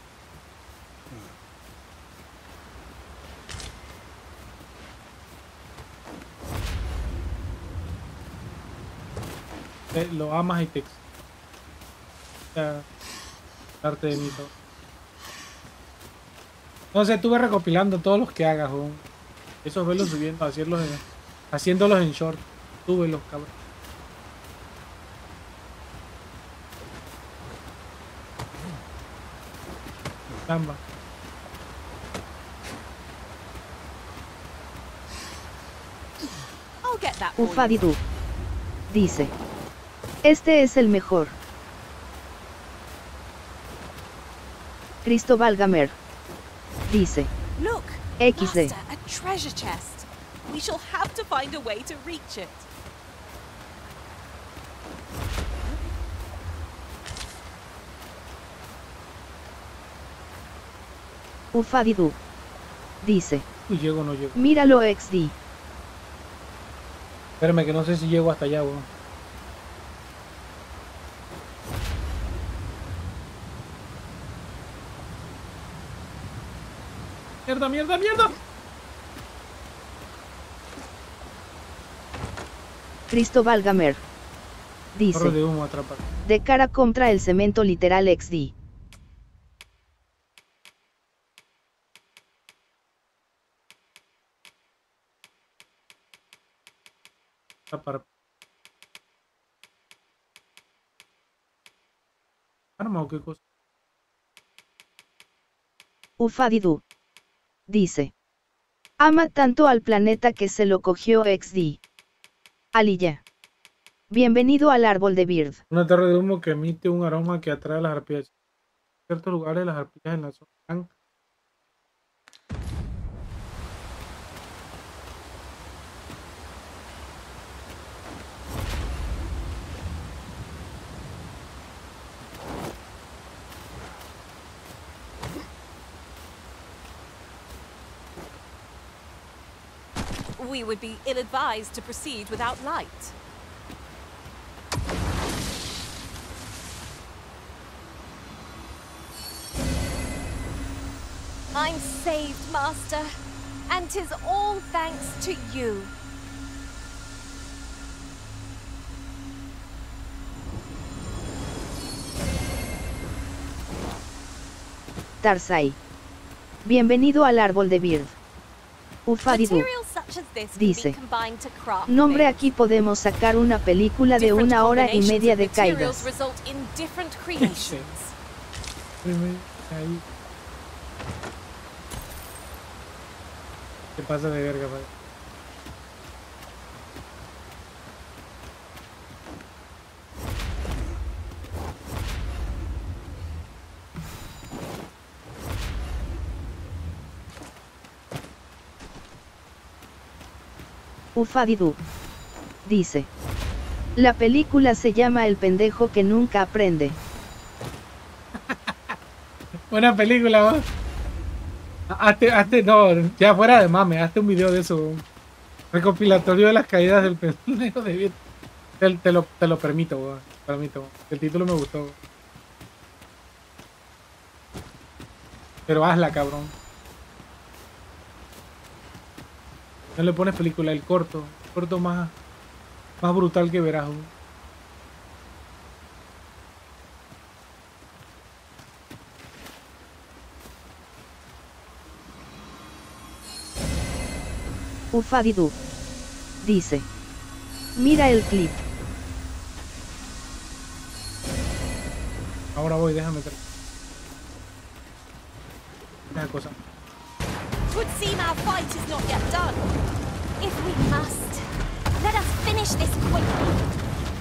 Te- Lo amas y te... Darte de mí todo. No sé, estuve recopilando todos los que hagas, weón. Esos velos subiendo, haciéndolos en, haciéndolos en short. Súbelos, cabrón. Caramba. I'll get that for you. Ufadidu. Dice. Este es el mejor. Cristóbal Gamer. Dice. Look, equis de. Master, a treasure chest. We shall have to find a way to reach it. Ufadidu. Dice. Uy, llego o no llego. Míralo X D. Espérame que no sé si llego hasta allá, weón. Mierda, mierda, mierda. Cristóbal Gamer. Corro Dice. de humo atrapar. De cara contra el cemento literal X D. Atrapar. ¿Arma o qué cosa? Ufadidu. Dice. Ama tanto al planeta que se lo cogió X D. Aliyah. Bienvenido al árbol de Bird. Una torre de humo que emite un aroma que atrae a las arpías. En ciertos lugares las arpías en la zona están... We would be ill-advised to proceed without light. I'm saved, Master, and 'tis all thanks to you. Tarsai. Bienvenido al árbol de Bird. Ufadidu. Materials such as this can Dice. be combined to craft Nombre things. aquí podemos sacar una película de Different una hora y combinations media of de materials caídas. result in different creations. Primero, ahí. ¿Qué pasa de verga, padre? Ufadidu. Dice. La película se llama El pendejo que nunca aprende. Buena película, ¿va? Hazte, hazte, no, ya fuera de mame, hazte un video de eso. Recopilatorio de las caídas del pendejo de Viet. Te, te, lo, te lo permito, ¿va? Permito. El título me gustó. Pero hazla, cabrón. No le pones película, el corto. El corto más, más brutal que verás, ¿va? Ufadidu. Dice. Mira el clip. Ahora voy, déjame traer. Una cosa. Would seem our fight is not yet done. If we must, let us finish this quickly.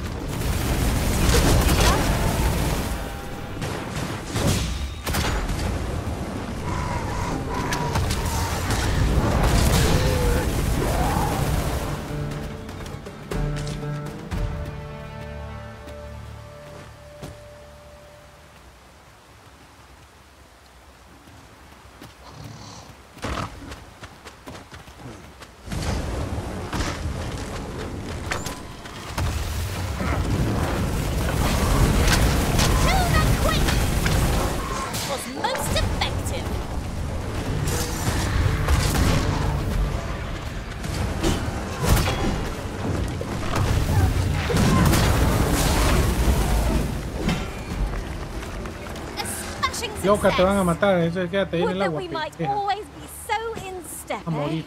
Loca, te van a matar, eso es quédate ahí en el agua. We might Deja. always be so in step, A morir.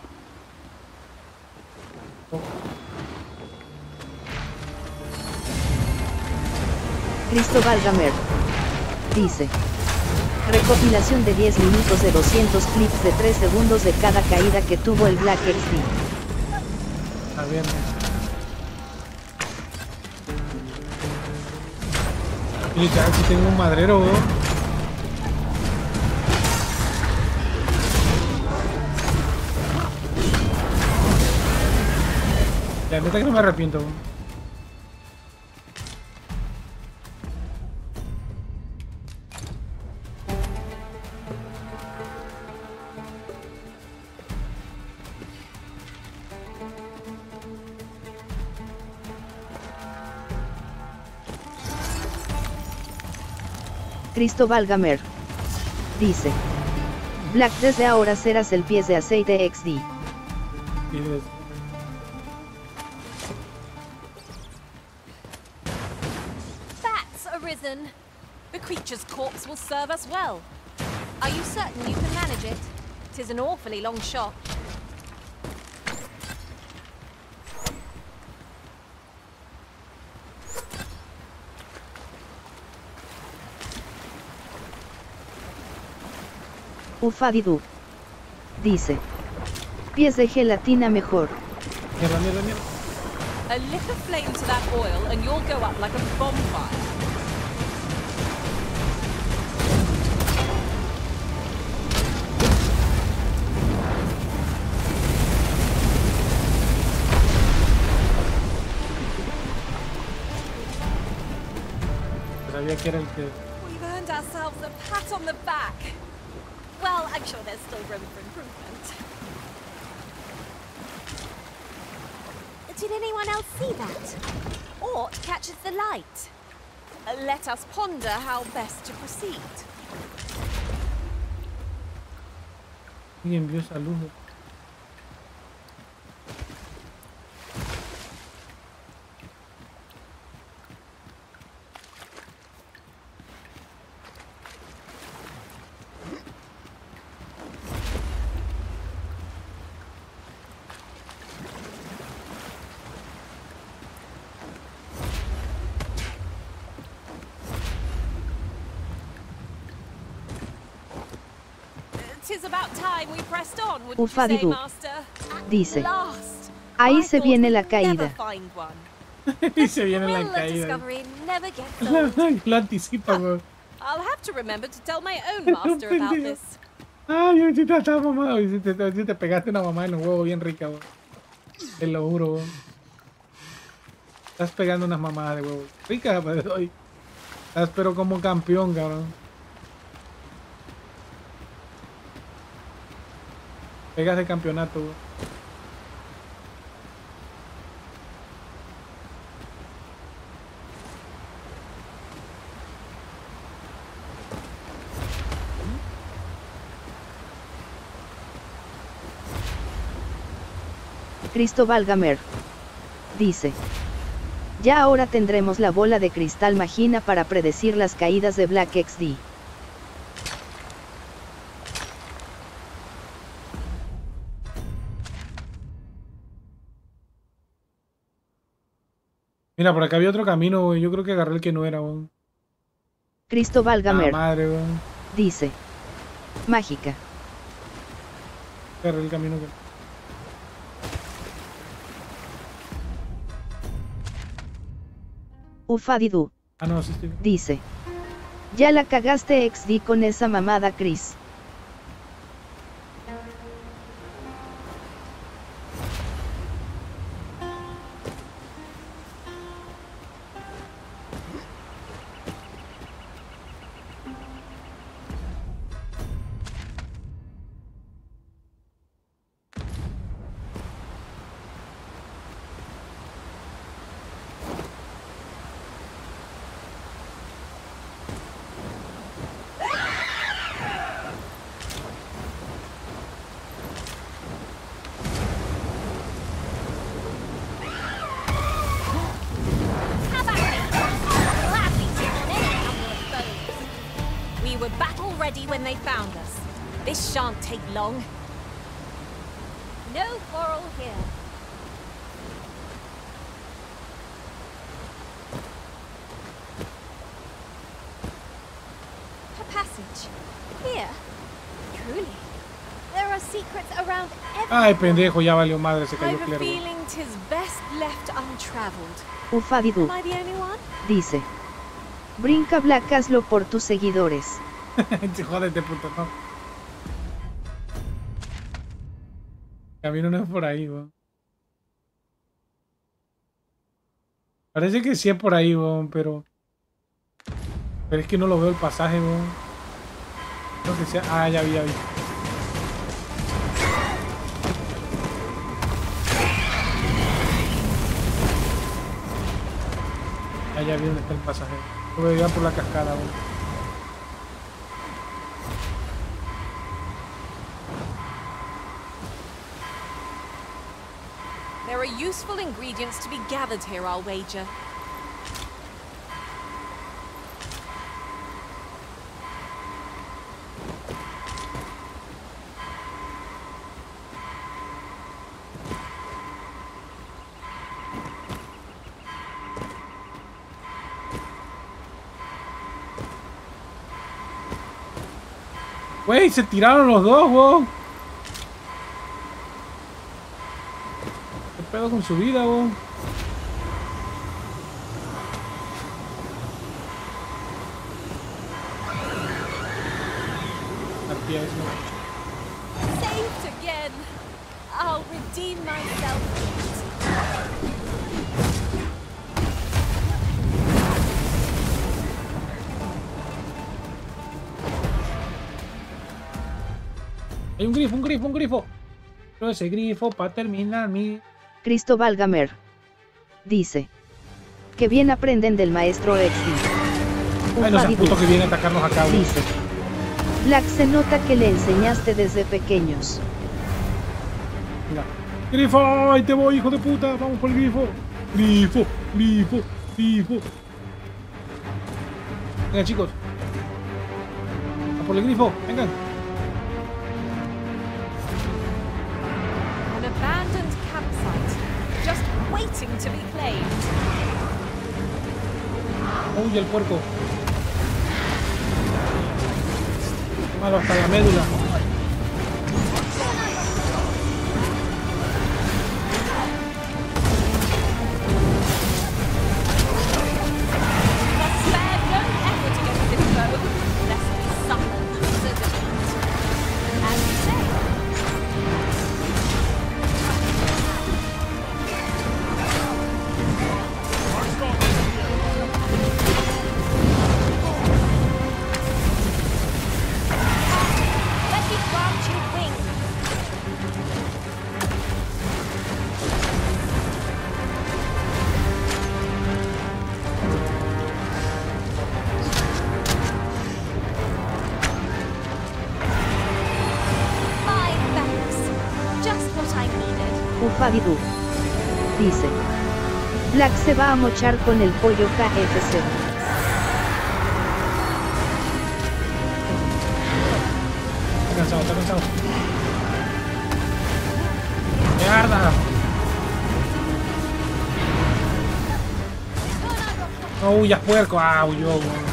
Oh, Cristóbal Gamer. Dice. Recopilación de diez minutos de doscientos clips de tres segundos de cada caída que tuvo el Black X D. está bien. Y ya aquí tengo un madrero, ¿no? La neta que no me arrepiento. Cristóbal Gamer. Dice. Black, desde ahora serás el pies de aceite X D. Y des- That's arisen. The creature's corpse will serve us well. Are you certain you can manage it? 'Tis an awfully long shot. Ufadidu. Dice. Pies de gelatina mejor. Mierda, mierda, mierda. A little flame to that oil and you'll go up like a bonfire. Sabía que era el que... We've earned ourselves a pat on the back. Well, I'm sure there's still room for improvement. Did anyone else see that? Aught catches the light. Uh, let us ponder how best to proceed. Y envió saludos. Tis about time we pressed on, wouldn't you say, Ufadidu. Master? Dice. At last. Ahí I se thought viene we'd la never caída. find one. Y se viene la Thrill of caída. discovery never gets old. Lo anticipa, güey. I'll have to remember to tell my own master about Pendejo. this. Ay, hoy sí te estaba mamado. Hoy sí te, hoy sí te pegaste una mamá en los huevos bien rica, güey. Te lo juro. Estás pegando unas mamadas de huevo. Rica, pero doy. Estás pero como campeón, cabrón. Pegas de campeonato, güey. Cristóbal Gamer dice: ya ahora tendremos la bola de cristal magina para predecir las caídas de Black X D. Mira, por acá había otro camino, güey. Yo creo que agarré el que no era, güey. Cristóbal Gamer Ah, madre, güey. dice: mágica. Agarré el camino que... Ufadidu Ah, no, sí, sí. dice: ya la cagaste X D con esa mamada, Chris. Have at me! I'll gladly take on any number of foes. We were battle ready when they found us. This shan't take long. No quarrel here. A passage. Here. Truly. There are secrets around every Ay, pendejo, ya valió madre, se cayó I've a clergo. feeling 'tis best left untraveled. Ufadidu Am I the only one? dice: brinca Black, hazlo por tus seguidores. Jódete, puto, no. Camino no es por ahí, güey. Parece que sí es por ahí, güey, pero... Pero es que no lo veo el pasaje, güey. Creo que sea... Ah, ya vi, ya vi. Ah, ya vi dónde está el pasaje. Lo voy a ir por la cascada, güey. There are useful ingredients to be gathered here, I'll wager. Güey, se tiraron los dos, güey. ¿Qué pedo con su vida, güey? Aquí es, ¿no? Saved again! I'll redeem myself. Hay un grifo, un grifo, un grifo. Pero ese grifo para terminar mi... Cristóbal Gamer dice: que bien aprenden del maestro X D. Ay, no seas Ufadidu puto que viene a atacarnos acá, güey. dice: Black, se nota que le enseñaste desde pequeños. Mira. Grifo, ahí te voy, hijo de puta. Vamos por el grifo. Grifo, grifo, grifo. Venga, chicos. A por el grifo, vengan. An abandoned campsite, just waiting to be claimed. Uy, el puerco. Malo hasta la médula. Must spare no effort against this foe, lest we suffer the defeat. As you say. Ufabidu. Dice. Black se va a mochar con el pollo K F C. Está cansado, está cansado. ¡Mierda! No huyas, puerco. Ah, huyó, weón.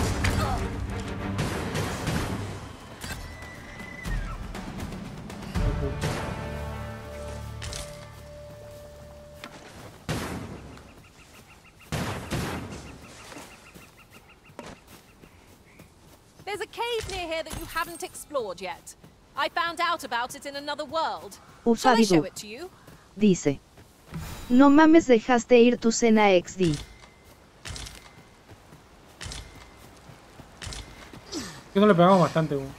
There's a cave near here that you haven't explored yet. I found out about it in another world. Shall I show Ufabidu. it to you? Dice. No mames, dejaste ir tu cena X D. Que no le pegamos bastante, weón.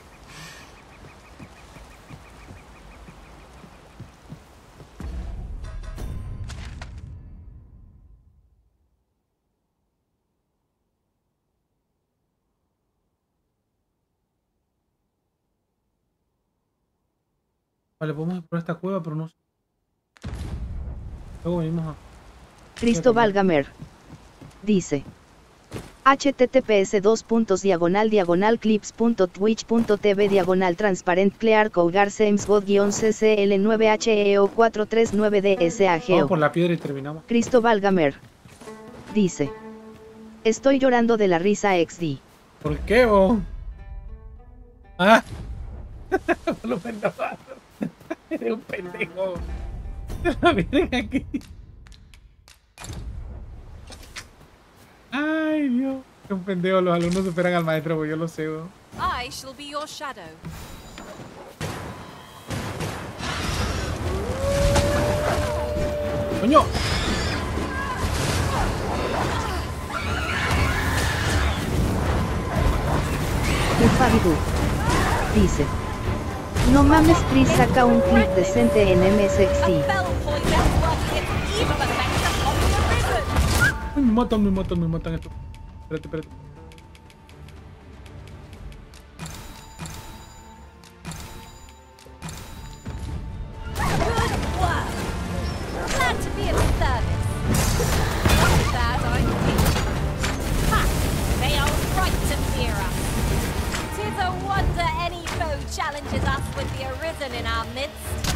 Vale, podemos explorar esta cueva, pero no sé. Luego venimos a... Cristóbal Gamer. Dice. https dos puntos diagonal diagonal clips punto twitch punto tv diagonal transparent clear cougar sems god guión ccl nueve h e o cuatro tres nueve d s a g Vamos o. por la piedra y terminamos. Cristóbal Gamer. Dice. Estoy llorando de la risa X D. ¿Por qué, vos? Ah. Por lo menos. Eres un pendejo. Miren aquí. Ay, Dios. Qué un pendejo. Los alumnos superan al maestro, pues yo lo sé, weón. I shall be your shadow. ¡Coño! Ufabidu. Dice. No mames, Chris saca un clip decente en M S X D. A fell point that's working its evil effects upon the arisen. Ay, me matan, me matan, me matan esto. Espérate, espérate. Good work. Glad to be of service. Not a bad idea. Ha! They are right to fear us. 'Tis a wonder any foe challenges us with the arisen in our midst.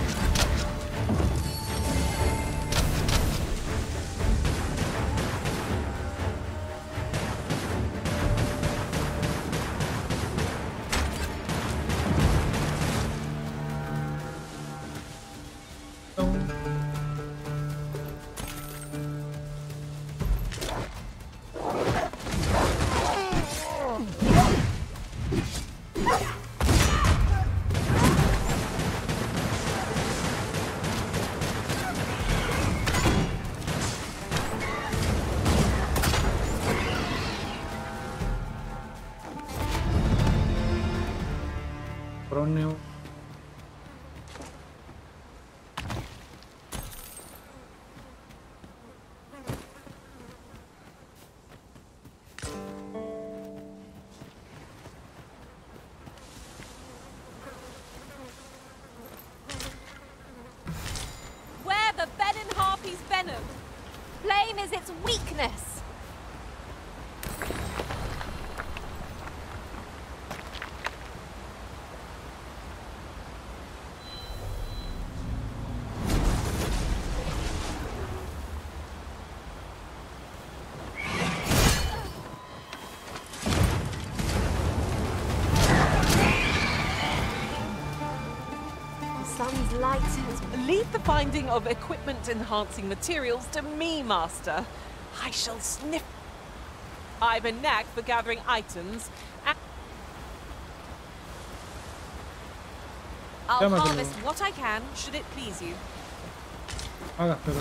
Croneo. Where the venom harpy's venom. Flame is its weakness. The sun's light has Leave the finding of equipment-enhancing materials to me, Master. I shall sniff. I've a knack for gathering items. And I'll Llámatelo. harvest what I can, should it please you. Hágaselo.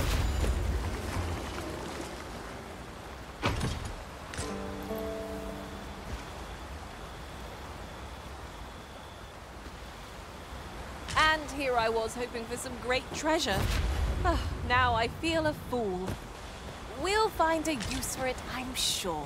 And here I was hoping for some great treasure. Ah, now I feel a fool. We'll find a use for it, I'm sure.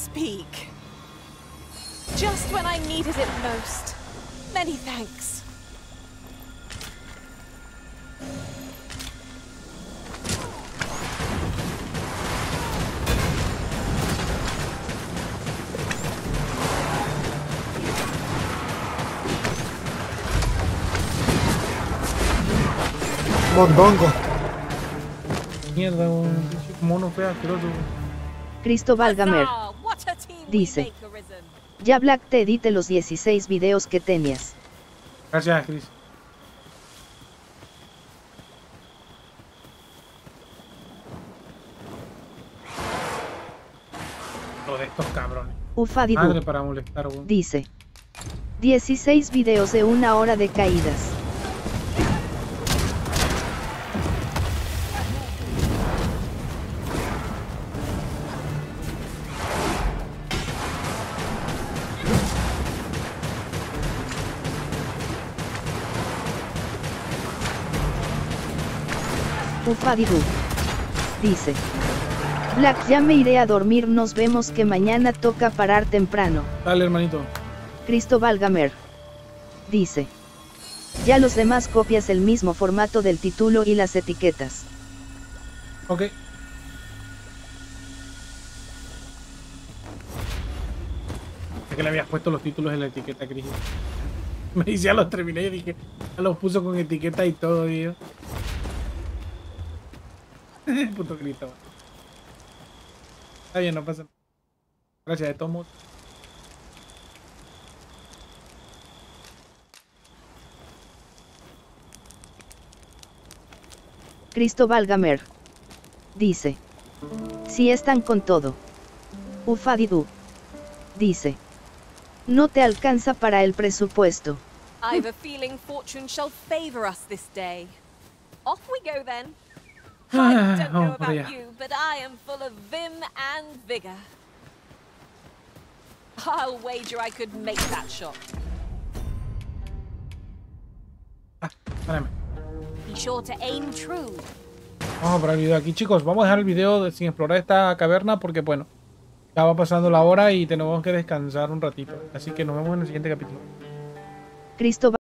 speak. Just when I needed it most. Many thanks. Mondongo. Mierda, un mono feo asqueroso. Cristóbal Gamer Huzzah! What a team we dice: make, Arisen. ya Black te edite los dieciséis videos que tenías. Gracias, Chris. Lo de estos cabrones. Ufadidu Madre para molestar, weón. dice: dieciséis videos de una hora de caídas. Ufadidu dice: Black, ya me iré a dormir, nos vemos que mañana toca parar temprano. Dale, hermanito. Cristóbal Gamer dice: ya los demás copias el mismo formato del título y las etiquetas. Ok. Es que le habías puesto los títulos en la etiqueta, Chris. Me dice, ya los terminé y dije, ya los puso con etiqueta y todo, tío. Puto Cristo. Está bien, no pasa nada. Gracias, de todos modos. Cristóbal Gamer dice: si están con todo. Ufadidu dice: no te alcanza para el presupuesto. I've a feeling fortune shall favor us this day. Off we go then. I don't know Vamos por about allá. you, but I am full of vim and vigor. I'll wager I could make that shot. Ah, espérame. Be sure to aim true. Vamos a parar el video aquí, chicos. Vamos a dejar el video de- sin explorar esta caverna porque, bueno, ya va pasando la hora y tenemos que descansar un ratito. Así que nos vemos en el siguiente capítulo. Cristóbal